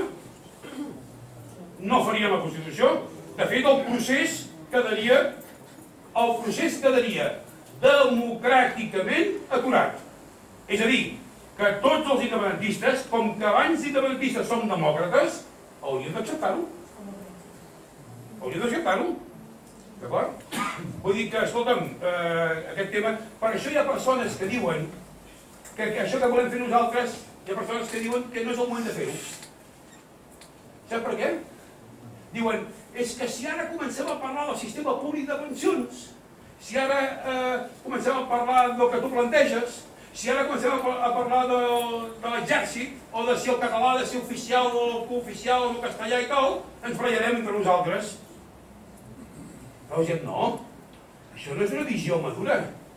no faríem la Constitució. De fet, el procés quedaria, el procés quedaria democràticament aturat. És a dir, que tots els independentistes, com que abans independentistes som demòcrates, haurien d'acceptar-ho. Haurien d'acceptar-ho. D'acord? Vull dir que, escolta'm, eh, aquest tema... Per això hi ha persones que diuen que, que això que volem fer nosaltres, hi ha persones que diuen que no és el moment de fer-ho. Sap per què? Diuen, és que si ara comencem a parlar del sistema públic de pensions, si ara eh, comencem a parlar del que tu planteges, si ara comencem a, a parlar de, de l'exèrcit, o de si el català ha de ser oficial o cooficial o el castellà i tal, ens barallarem entre nosaltres. Però gent, no. Això no és una visió madura.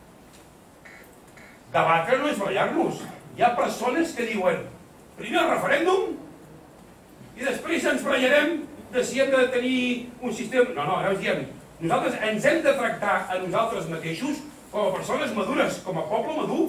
Debatre no és barallar-nos. Hi ha persones que diuen, primer el referèndum, i després ens barallarem de si hem de tenir un sistema... No, no, ara us diem, nosaltres ens hem de tractar a nosaltres mateixos com a persones madures, com a poble madur.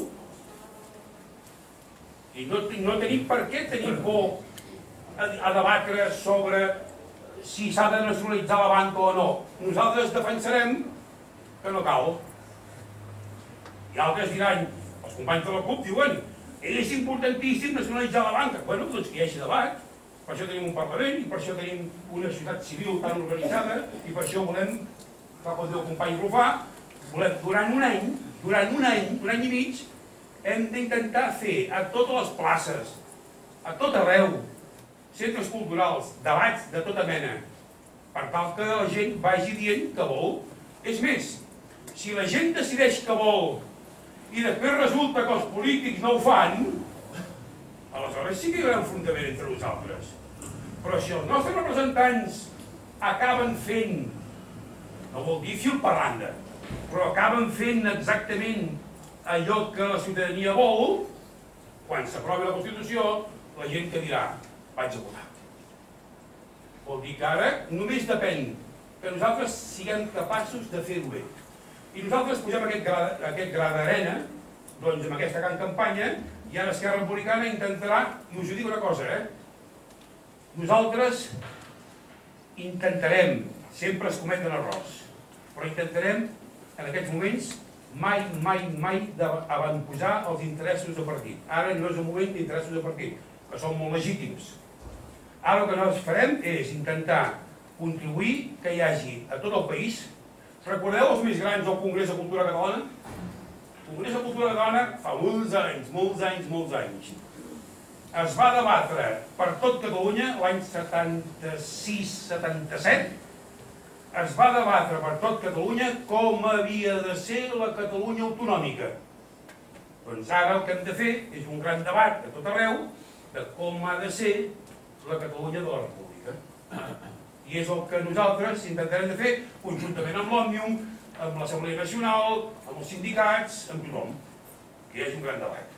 I no, no tenim per què tenir por a, a debatre sobre si s'ha de nacionalitzar la banca o no. Nosaltres defensarem que no cal. I altres diran, els companys de la CUP diuen, és importantíssim nacionalitzar la banca. Bueno, doncs que hi hagi debat. Per això tenim un Parlament i per això tenim una societat civil tan organitzada i per això volem, tal com diu el company Rufà, volem durant un any, durant un any, un any i mig, hem d'intentar fer a totes les places, a tot arreu, centres culturals, debats de tota mena, per tal que la gent vagi dient que vol. És més, si la gent decideix que vol i després resulta que els polítics no ho fan, aleshores sí que hi haurà enfrontament entre nosaltres. Però si els nostres representants acaben fent, no vol dir fil per randa, però acaben fent exactament allò que la ciutadania vol, quan s'aprovi la Constitució, la gent que dirà, vaig a votar. Vol dir que ara només depèn que nosaltres siguem capaços de fer-ho bé. I nosaltres posem aquest gra, aquest gra d'arena, doncs amb aquesta gran campanya, i ara Esquerra Republicana intentarà, i us ho dic una cosa, eh? Nosaltres intentarem, sempre es cometen errors, però intentarem, en aquests moments, mai, mai, mai d'avantposar els interessos de partit. Ara no és un moment d'interessos de partit, que són molt legítims. Ara el que nosaltres farem és intentar contribuir que hi hagi a tot el país. Recordeu els més grans del Congrés de Cultura Catalana? El Congrés de Cultura Catalana fa molts anys, molts anys, molts anys. Es va debatre per tot Catalunya l'any setanta-sis setanta-set. Es va debatre per tot Catalunya com havia de ser la Catalunya autonòmica. Doncs ara el que hem de fer és un gran debat a tot arreu de com ha de ser la Catalunya de la República. I és el que nosaltres intentarem de fer conjuntament amb l'Òmnium, amb l'Assemblea Nacional, amb els sindicats, amb tothom. Que hi hagi un gran debat.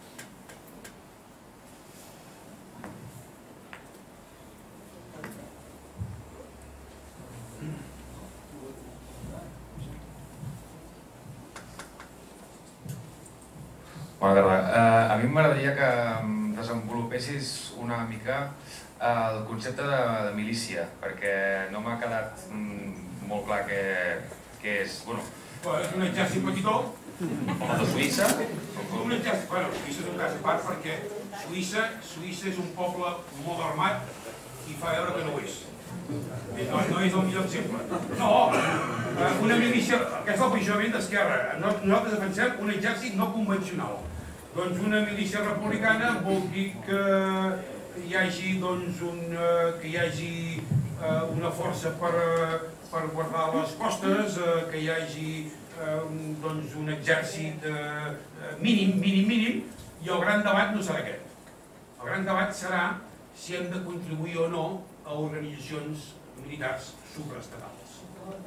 Bona tarda. Uh, a mi m'agradaria que desenvolupessis una mica el concepte de, de milícia, perquè no m'ha quedat mm, molt clar què, què és. Bueno, és un exèrcit petitó. Com el de Suïssa? Un exèrcit, bueno, Suïssa és un cas a part perquè Suïssa, Suïssa és un poble molt armat i fa veure que no ho és. No, no és el millor exemple. No, una milícia, aquest és el posicionament d'Esquerra. Nosaltres defensem un exèrcit no convencional. Doncs una milícia republicana vol dir que hi hagi, doncs, un, que hi hagi uh, una força per, per guardar les costes, uh, que hi hagi uh, doncs, un exèrcit uh, mínim, mínim, mínim, i el gran debat no serà aquest. El gran debat serà si hem de contribuir o no a organitzacions militars supraestatals.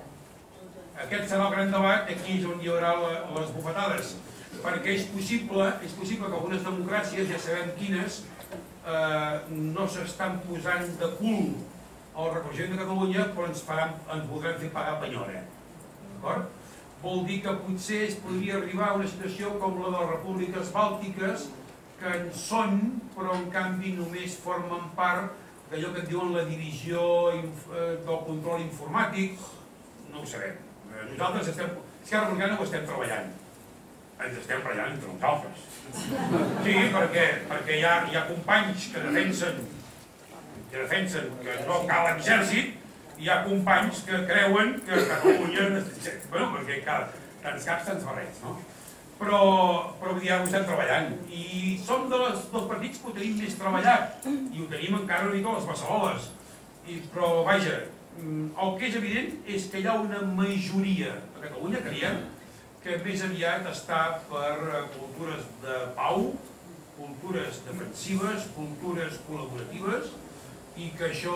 Aquest serà el gran debat, aquí és on hi haurà la, les bufetades, perquè és possible, és possible que algunes democràcies, ja sabem quines, eh, no s'estan posant de cul al reconeixement de Catalunya, però ens, faran, ens voldran fer pagar penyora. D'acord? Vol dir que potser es podria arribar a una situació com la de les repúbliques bàltiques, que en són, però en canvi només formen part d'allò que en diuen la divisió del control informàtic. No ho sabem. Nosaltres estem, Esquerra Republicana ho estem treballant. Ens estem treballant entre nosaltres. Sí, perquè, perquè hi, ha, hi ha companys que defensen, que defensen que no cal exèrcit, i hi ha companys que creuen que Catalunya... Bueno, perquè cada, tants caps, tants barrets, no? Però, però ja ho estem treballant. I som de les, dels partits que ho tenim més treballat, i ho tenim encara una mica a les Bassoles. I, però, vaja, el que és evident és que hi ha una majoria a Catalunya, creiem, que més aviat està per cultures de pau, cultures defensives, cultures col·laboratives, i que això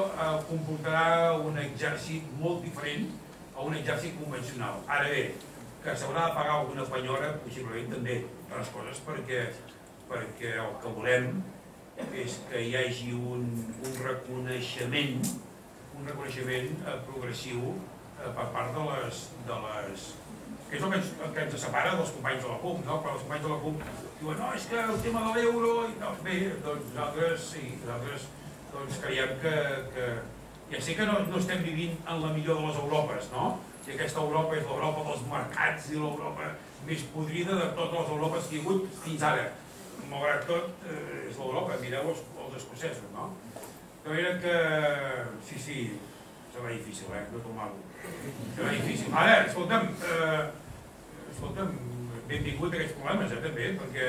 comportarà un exèrcit molt diferent a un exèrcit convencional. Ara bé, que s'haurà de pagar alguna penyora, possiblement també, per les coses, perquè, perquè el que volem és que hi hagi un, un reconeixement, un reconeixement progressiu per part de les, de les que és el que ens, el que ens separa dels companys de la CUP, no? Quan els companys de la CUP diuen no, és que el tema de l'euro... No, bé, doncs nosaltres sí, nosaltres doncs, creiem que, que... Ja sé que no, no estem vivint en la millor de les Europes, no? I aquesta Europa és l'Europa dels mercats i l'Europa més podrida de totes les Europes que hi ha hagut fins ara. Malgrat tot, eh, és l'Europa, mireu els, els escocesos, no? De manera que... Sí, sí, serà difícil, eh? No tomar-ho. Serà difícil. Ara, escolta'm, eh, escolta'm, benvingut a aquests problemes, eh, també, perquè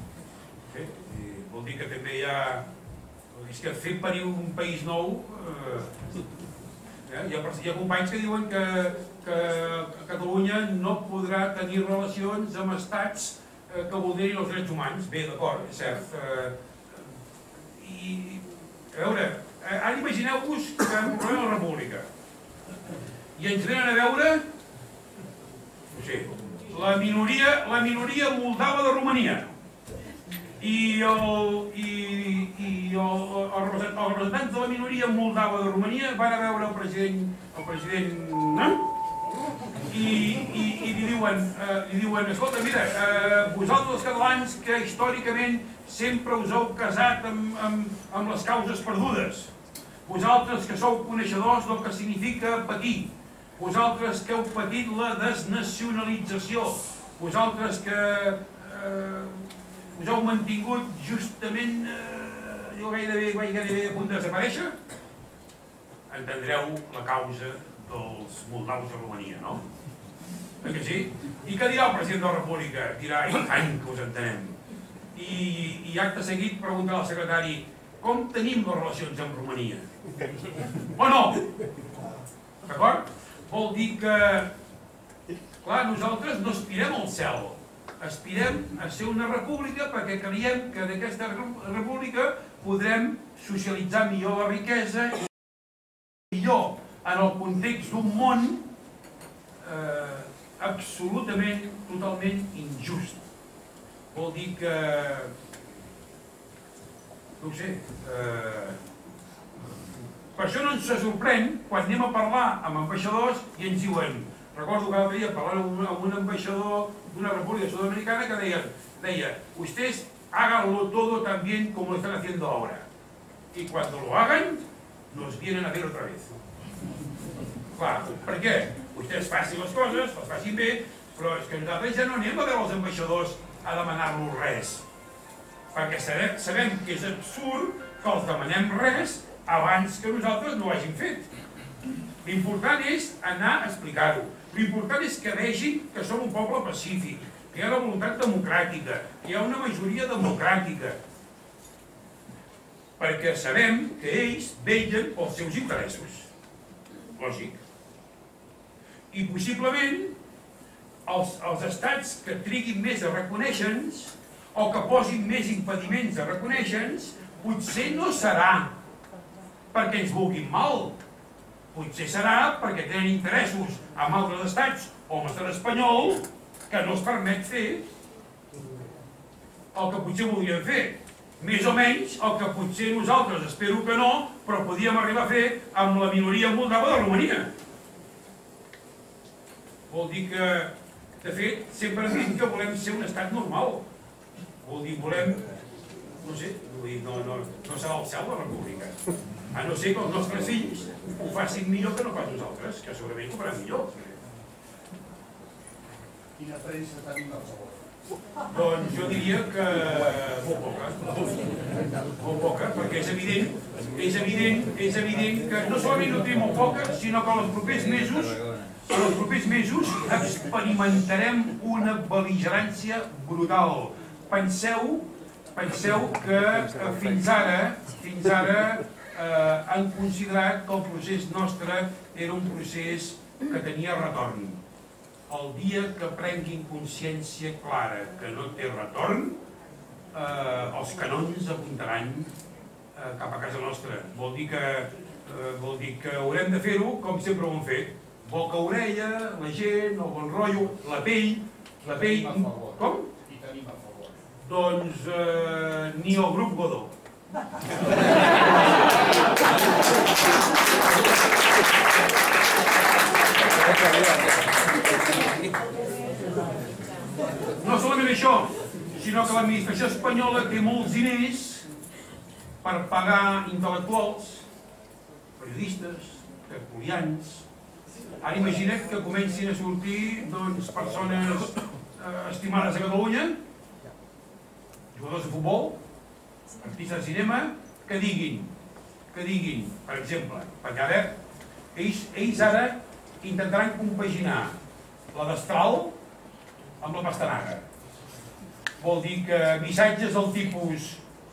bé, vol dir que també hi ha... És que fer parir un país nou, eh, Hi ha companys que diuen que Catalunya no podrà tenir relacions amb estats que vulnerin els drets humans. Bé, d'acord, és cert. I, a veure, ara imagineu-vos que provem la república i ens venen a veure, no sé, la minoria, la minoria moldava de Romania i els representants de la minoria moldava de Romania van a veure el president, el president i li diuen, escolta, mira, vosaltres els catalans que històricament sempre us heu casat amb les causes perdudes, vosaltres que sou coneixedors del que significa patir, vosaltres que heu patit la desnacionalització, vosaltres que us heu mantingut justament jo gairebé a punt de desaparèixer, entendreu la causa dels moldaus de Romania, no? Eh que sí? I què dirà el president de la República? Dirà, i tant que us entenem. I acte seguit preguntarà al secretari, com tenim les relacions amb Romania? O no? D'acord? Vol dir que, clar, nosaltres no aspirem al cel, aspirem a ser una república perquè creiem que d'aquesta república podrem socialitzar millor la riquesa i millor en el context d'un món absolutament, totalment injust. Vol dir que, no ho sé, per això no ens sorprèn quan anem a parlar amb ambaixadors i ens diuen, recordo que l'altre dia parlant amb un ambaixador d'una república sudamericana que deia, deia, ustedes háganlo todo tan bien como lo están haciendo ahora. Y cuando lo hagan, nos vienen a ver otra vez. Clar, per què? Vostès facin les coses, les facin bé, però és que nosaltres ja no anem a veure els ambaixadors a demanar-los res. Perquè sabem que és absurd que els demanem res abans que nosaltres no ho hàgim fet. L'important és anar a explicar-ho. L'important és que vegin que som un poble pacífic, que hi ha la voluntat democràtica, que hi ha una majoria democràtica. Perquè sabem que ells vetllen pels seus interessos. Lògic. I possiblement els estats que triguin més a reconèixer-nos o que posin més impediments a reconèixer-nos potser no serà perquè ens vulguin mal. Potser serà perquè tenen interessos amb altres estats o amb l'estat espanyol que no es permet fer el que potser voldríem fer. Més o menys el que potser nosaltres, espero que no, però podíem arribar a fer amb la minoria moldava de Romania. Vol dir que, de fet, sempre hem dit que volem ser un estat normal. Vol dir, volem, no sé, no serà el cel la república. A no ser que els nostres fills ho facin millor que no pas nosaltres, que segurament ho faran millor. Quina tradició tenim a favor? Doncs jo diria que molt poca, molt poca, perquè és evident, és evident, és evident que no solament no tenim molt poca, sinó que en els propers mesos, en els propers mesos experimentarem una bel·ligerància brutal. Penseu, penseu que fins ara, fins ara han considerat que el procés nostre era un procés que tenia retorn. El dia que prenguin consciència clara que no té retorn, els canons apuntaran cap a casa nostra. Vol dir que haurem de fer-ho com sempre ho hem fet. Boca orella, la gent, el bon rotllo, la pell... La pell... Com? I tenim a favor. Doncs ni el grup Godó. No solament això, sinó que l'administració espanyola té molts diners per pagar intel·lectuals, periodistes, tertulians. Ara imagina't que comencin a sortir persones estimades a Catalunya, jugadors de futbol, artistes de cinema, que diguin, que diguin, per exemple, perquè ara, ells ara intentaran compaginar la destral amb la pastanaga. Vol dir que missatges del tipus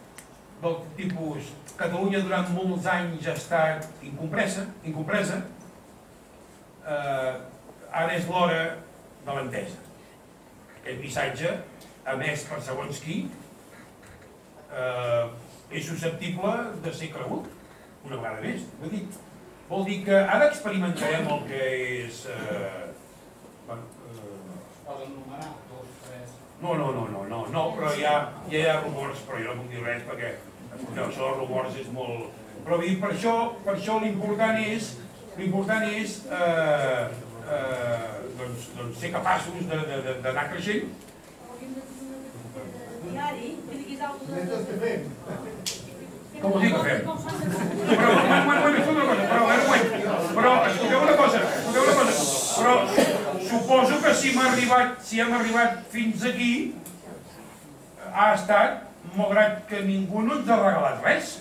del tipus Catalunya durant molts anys ha estat incompresa, incompresa, ara és l'hora de l'entesa. Aquest missatge, emès per segons qui, és susceptible de ser cregut, una vegada més. Vol dir que ara experimentarem el que és... Poden numerar, dos, tres... No, no, no, no, no, no, però ja hi ha rumors, però jo no puc dir res perquè això dels rumors és molt... Però per això, per això l'important és, l'important és ser capaços d'anar creixent. Com ho dic que fem? Però, però, escolteu una cosa, escolteu una cosa, però suposo que si hem arribat, si hem arribat fins aquí, ha estat, malgrat que ningú no ens ha regalat res.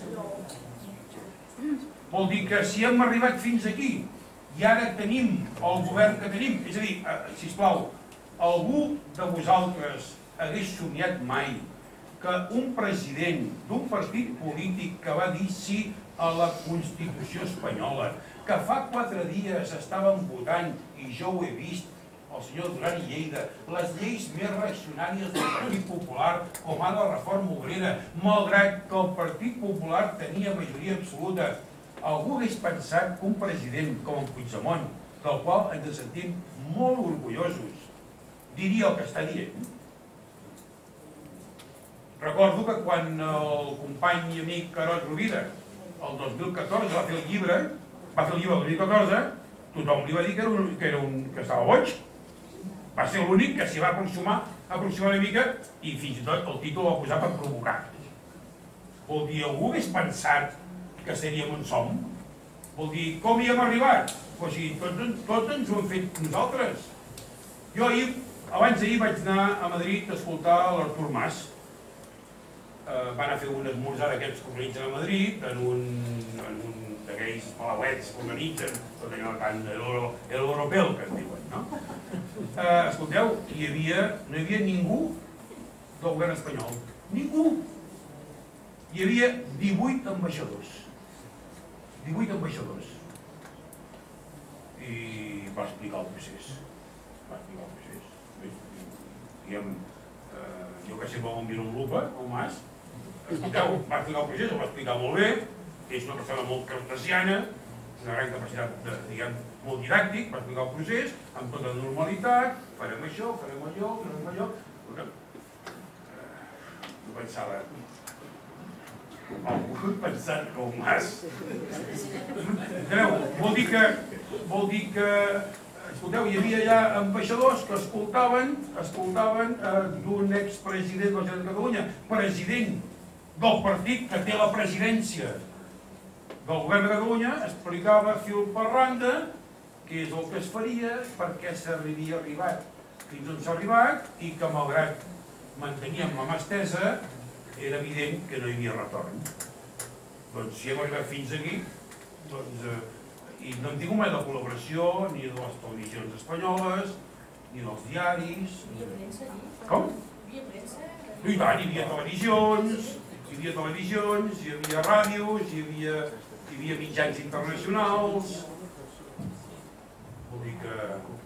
Vol dir que si hem arribat fins aquí i ara tenim el govern que tenim, és a dir, sisplau, algú de vosaltres hagués somiat mai que un president d'un partit polític que va dir sí a la Constitució espanyola, que fa quatre dies estaven votant, i jo ho he vist, el senyor Duran i Lleida, les lleis més reaccionàries del Partit Popular, com ara la reforma obrera, malgrat que el Partit Popular tenia majoria absoluta, algú hagués pensat que un president com en Puigdemont, del qual ens sentim molt orgullosos, diria el que està dient? Recordo que quan el company i amic Carod Rovira, el dos mil catorze, va fer el llibre, va fer el llibre el dos mil catorze, tothom li va dir que, era un, que, era un, que estava boig. Va ser l'únic que s'hi va aproximar, aproximar una mica i fins i tot el títol va posar per provocar. Vol dir, algú hagués pensat que seríem on som? Vol dir, com hi hem arribat? O sigui, tots, tots ens ho hem fet nosaltres. Jo ahir, abans d'ahir vaig anar a Madrid a escoltar l'Artur Mas. Van a fer un esmorzar d'aquests que organitzen a Madrid, en un d'aquells palauets que organitzen, tot allò tan europeu que en diuen, no? Escolteu, no hi havia ningú del govern espanyol. Ningú! Hi havia divuit ambaixadors. divuit ambaixadors. I va explicar el procés. Va explicar el procés. Jo que sempre vam dir-ho en lupa, el Mas, escolteu, va explicar el procés, ho va explicar molt bé, és una persona molt cartesiana, una gran capacitat, diguem, molt didàctic, va explicar el procés, amb tota normalitat, farem això, farem allò, farem allò... Jo pensava, algú pensat com Mas. Enteneu? Vol dir que, vol dir que, escolteu, hi havia ja ambaixadors que escoltaven, escoltaven d'un expresident de la Generalitat de Catalunya, president del partit que té la presidència del govern de Catalunya, explicava fil per randa què és el que es faria, per què s'havia arribat fins on s'ha arribat i que malgrat manteníem la mà estesa era evident que no hi havia retorn. Doncs si hem arribat fins aquí, doncs, i no en dic mai de col·laboració ni de les televisions espanyoles, ni dels diaris... Hi havia premsa allí? Com? Hi havia premsa? I tant, hi havia televisions, hi havia televisions, hi havia ràdios, hi havia, hi havia mitjans internacionals... Vull dir que...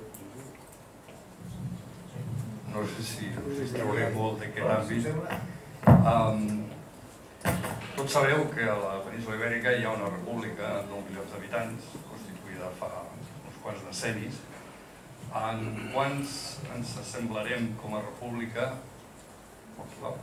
No sé si us trauré molt d'aquest àmbit. Um, tots sabeu que a la península Ibèrica hi ha una república amb nou milions d'habitants, constituïda fa uns quants decennis. En quants ens assemblarem com a república? Portugal.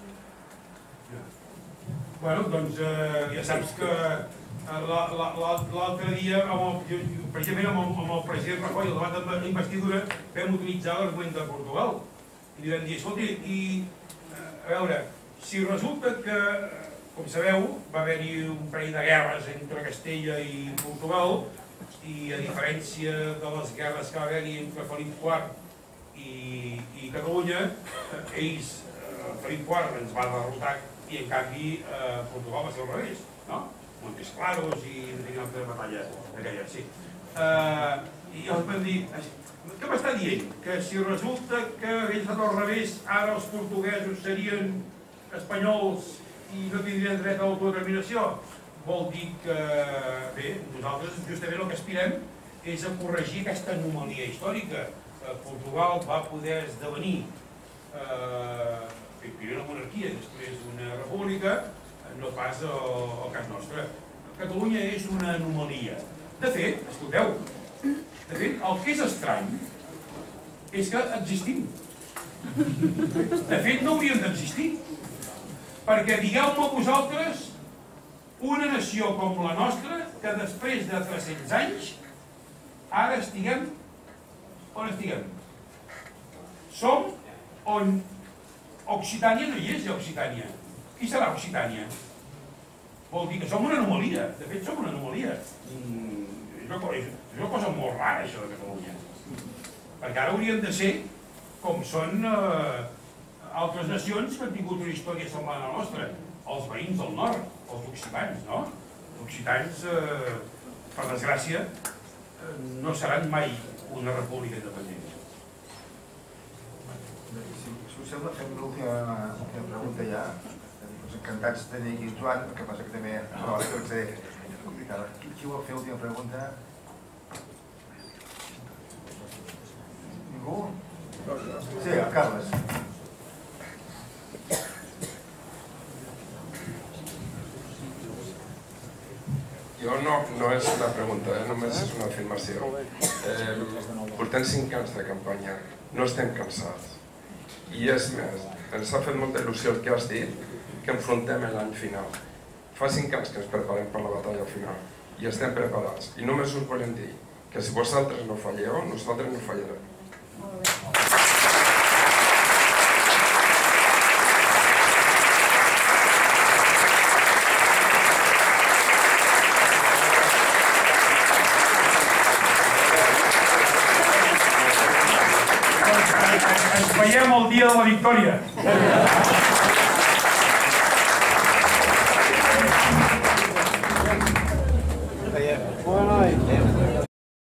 Bueno, doncs ja saps que l'altre dia, precisament amb el president Rajoy, el debat d'investidura, vam utilitzar l'argument de Portugal. I li vam dir, escolti, i a veure, si resulta que, com sabeu, va haver-hi un parell de guerres entre Castella i Portugal, i a diferència de les guerres que va haver-hi entre Felip quart i Catalunya, ells, Felip quart ens va derrotar i en canvi Portugal va ser al revés, no? Montes Claros i una altra batalla d'aquella, sí. I els vam dir, què m'està dient? Que si resulta que hagués estat al revés, ara els portuguesos serien espanyols i no tindrien dret a l'autodeterminació? Vol dir que, bé, nosaltres justament el que aspirem és a corregir aquesta anomalia històrica. Portugal va poder esdevenir primer una monarquia i després una república, no pas el cas nostre. Catalunya és una anomalia. De fet, escolteu, de fet, el que és estrany és que existim. De fet, no hauríem d'existir. Perquè digueu-me vosaltres una nació com la nostra que després de tres-cents anys ara estiguem on estiguem. Som on Occitània no hi és, ja Occitània. Qui serà Occitània? Vol dir que som una anomalia. De fet, som una anomalia. És una cosa molt rara, això de Catalunya. Perquè ara hauríem de ser com són altres nacions que han tingut una història semblant a la nostra. Els veïns del nord, els occitans, no? Els occitans, per desgràcia, no seran mai una república independent. Si us sembla, fem l'última pregunta ja. Encantats de tenir aquí en Joan, el que passa que també no, que ser complicada. Qui vol fer l'última pregunta? Ningú? Sí, el Carles. Jo no, no és una pregunta, eh? Només és una afirmació. Eh, portem cinc anys de campanya, no estem cansats. I és més, ens ha fet molta il·lusió el que has dit, que enfrontem l'any final. Fa cinc anys que ens preparem per la batalla final i estem preparats. I només us volem dir que si vosaltres no falleu, nosaltres no fallarem. Ens veiem el dia de la victòria.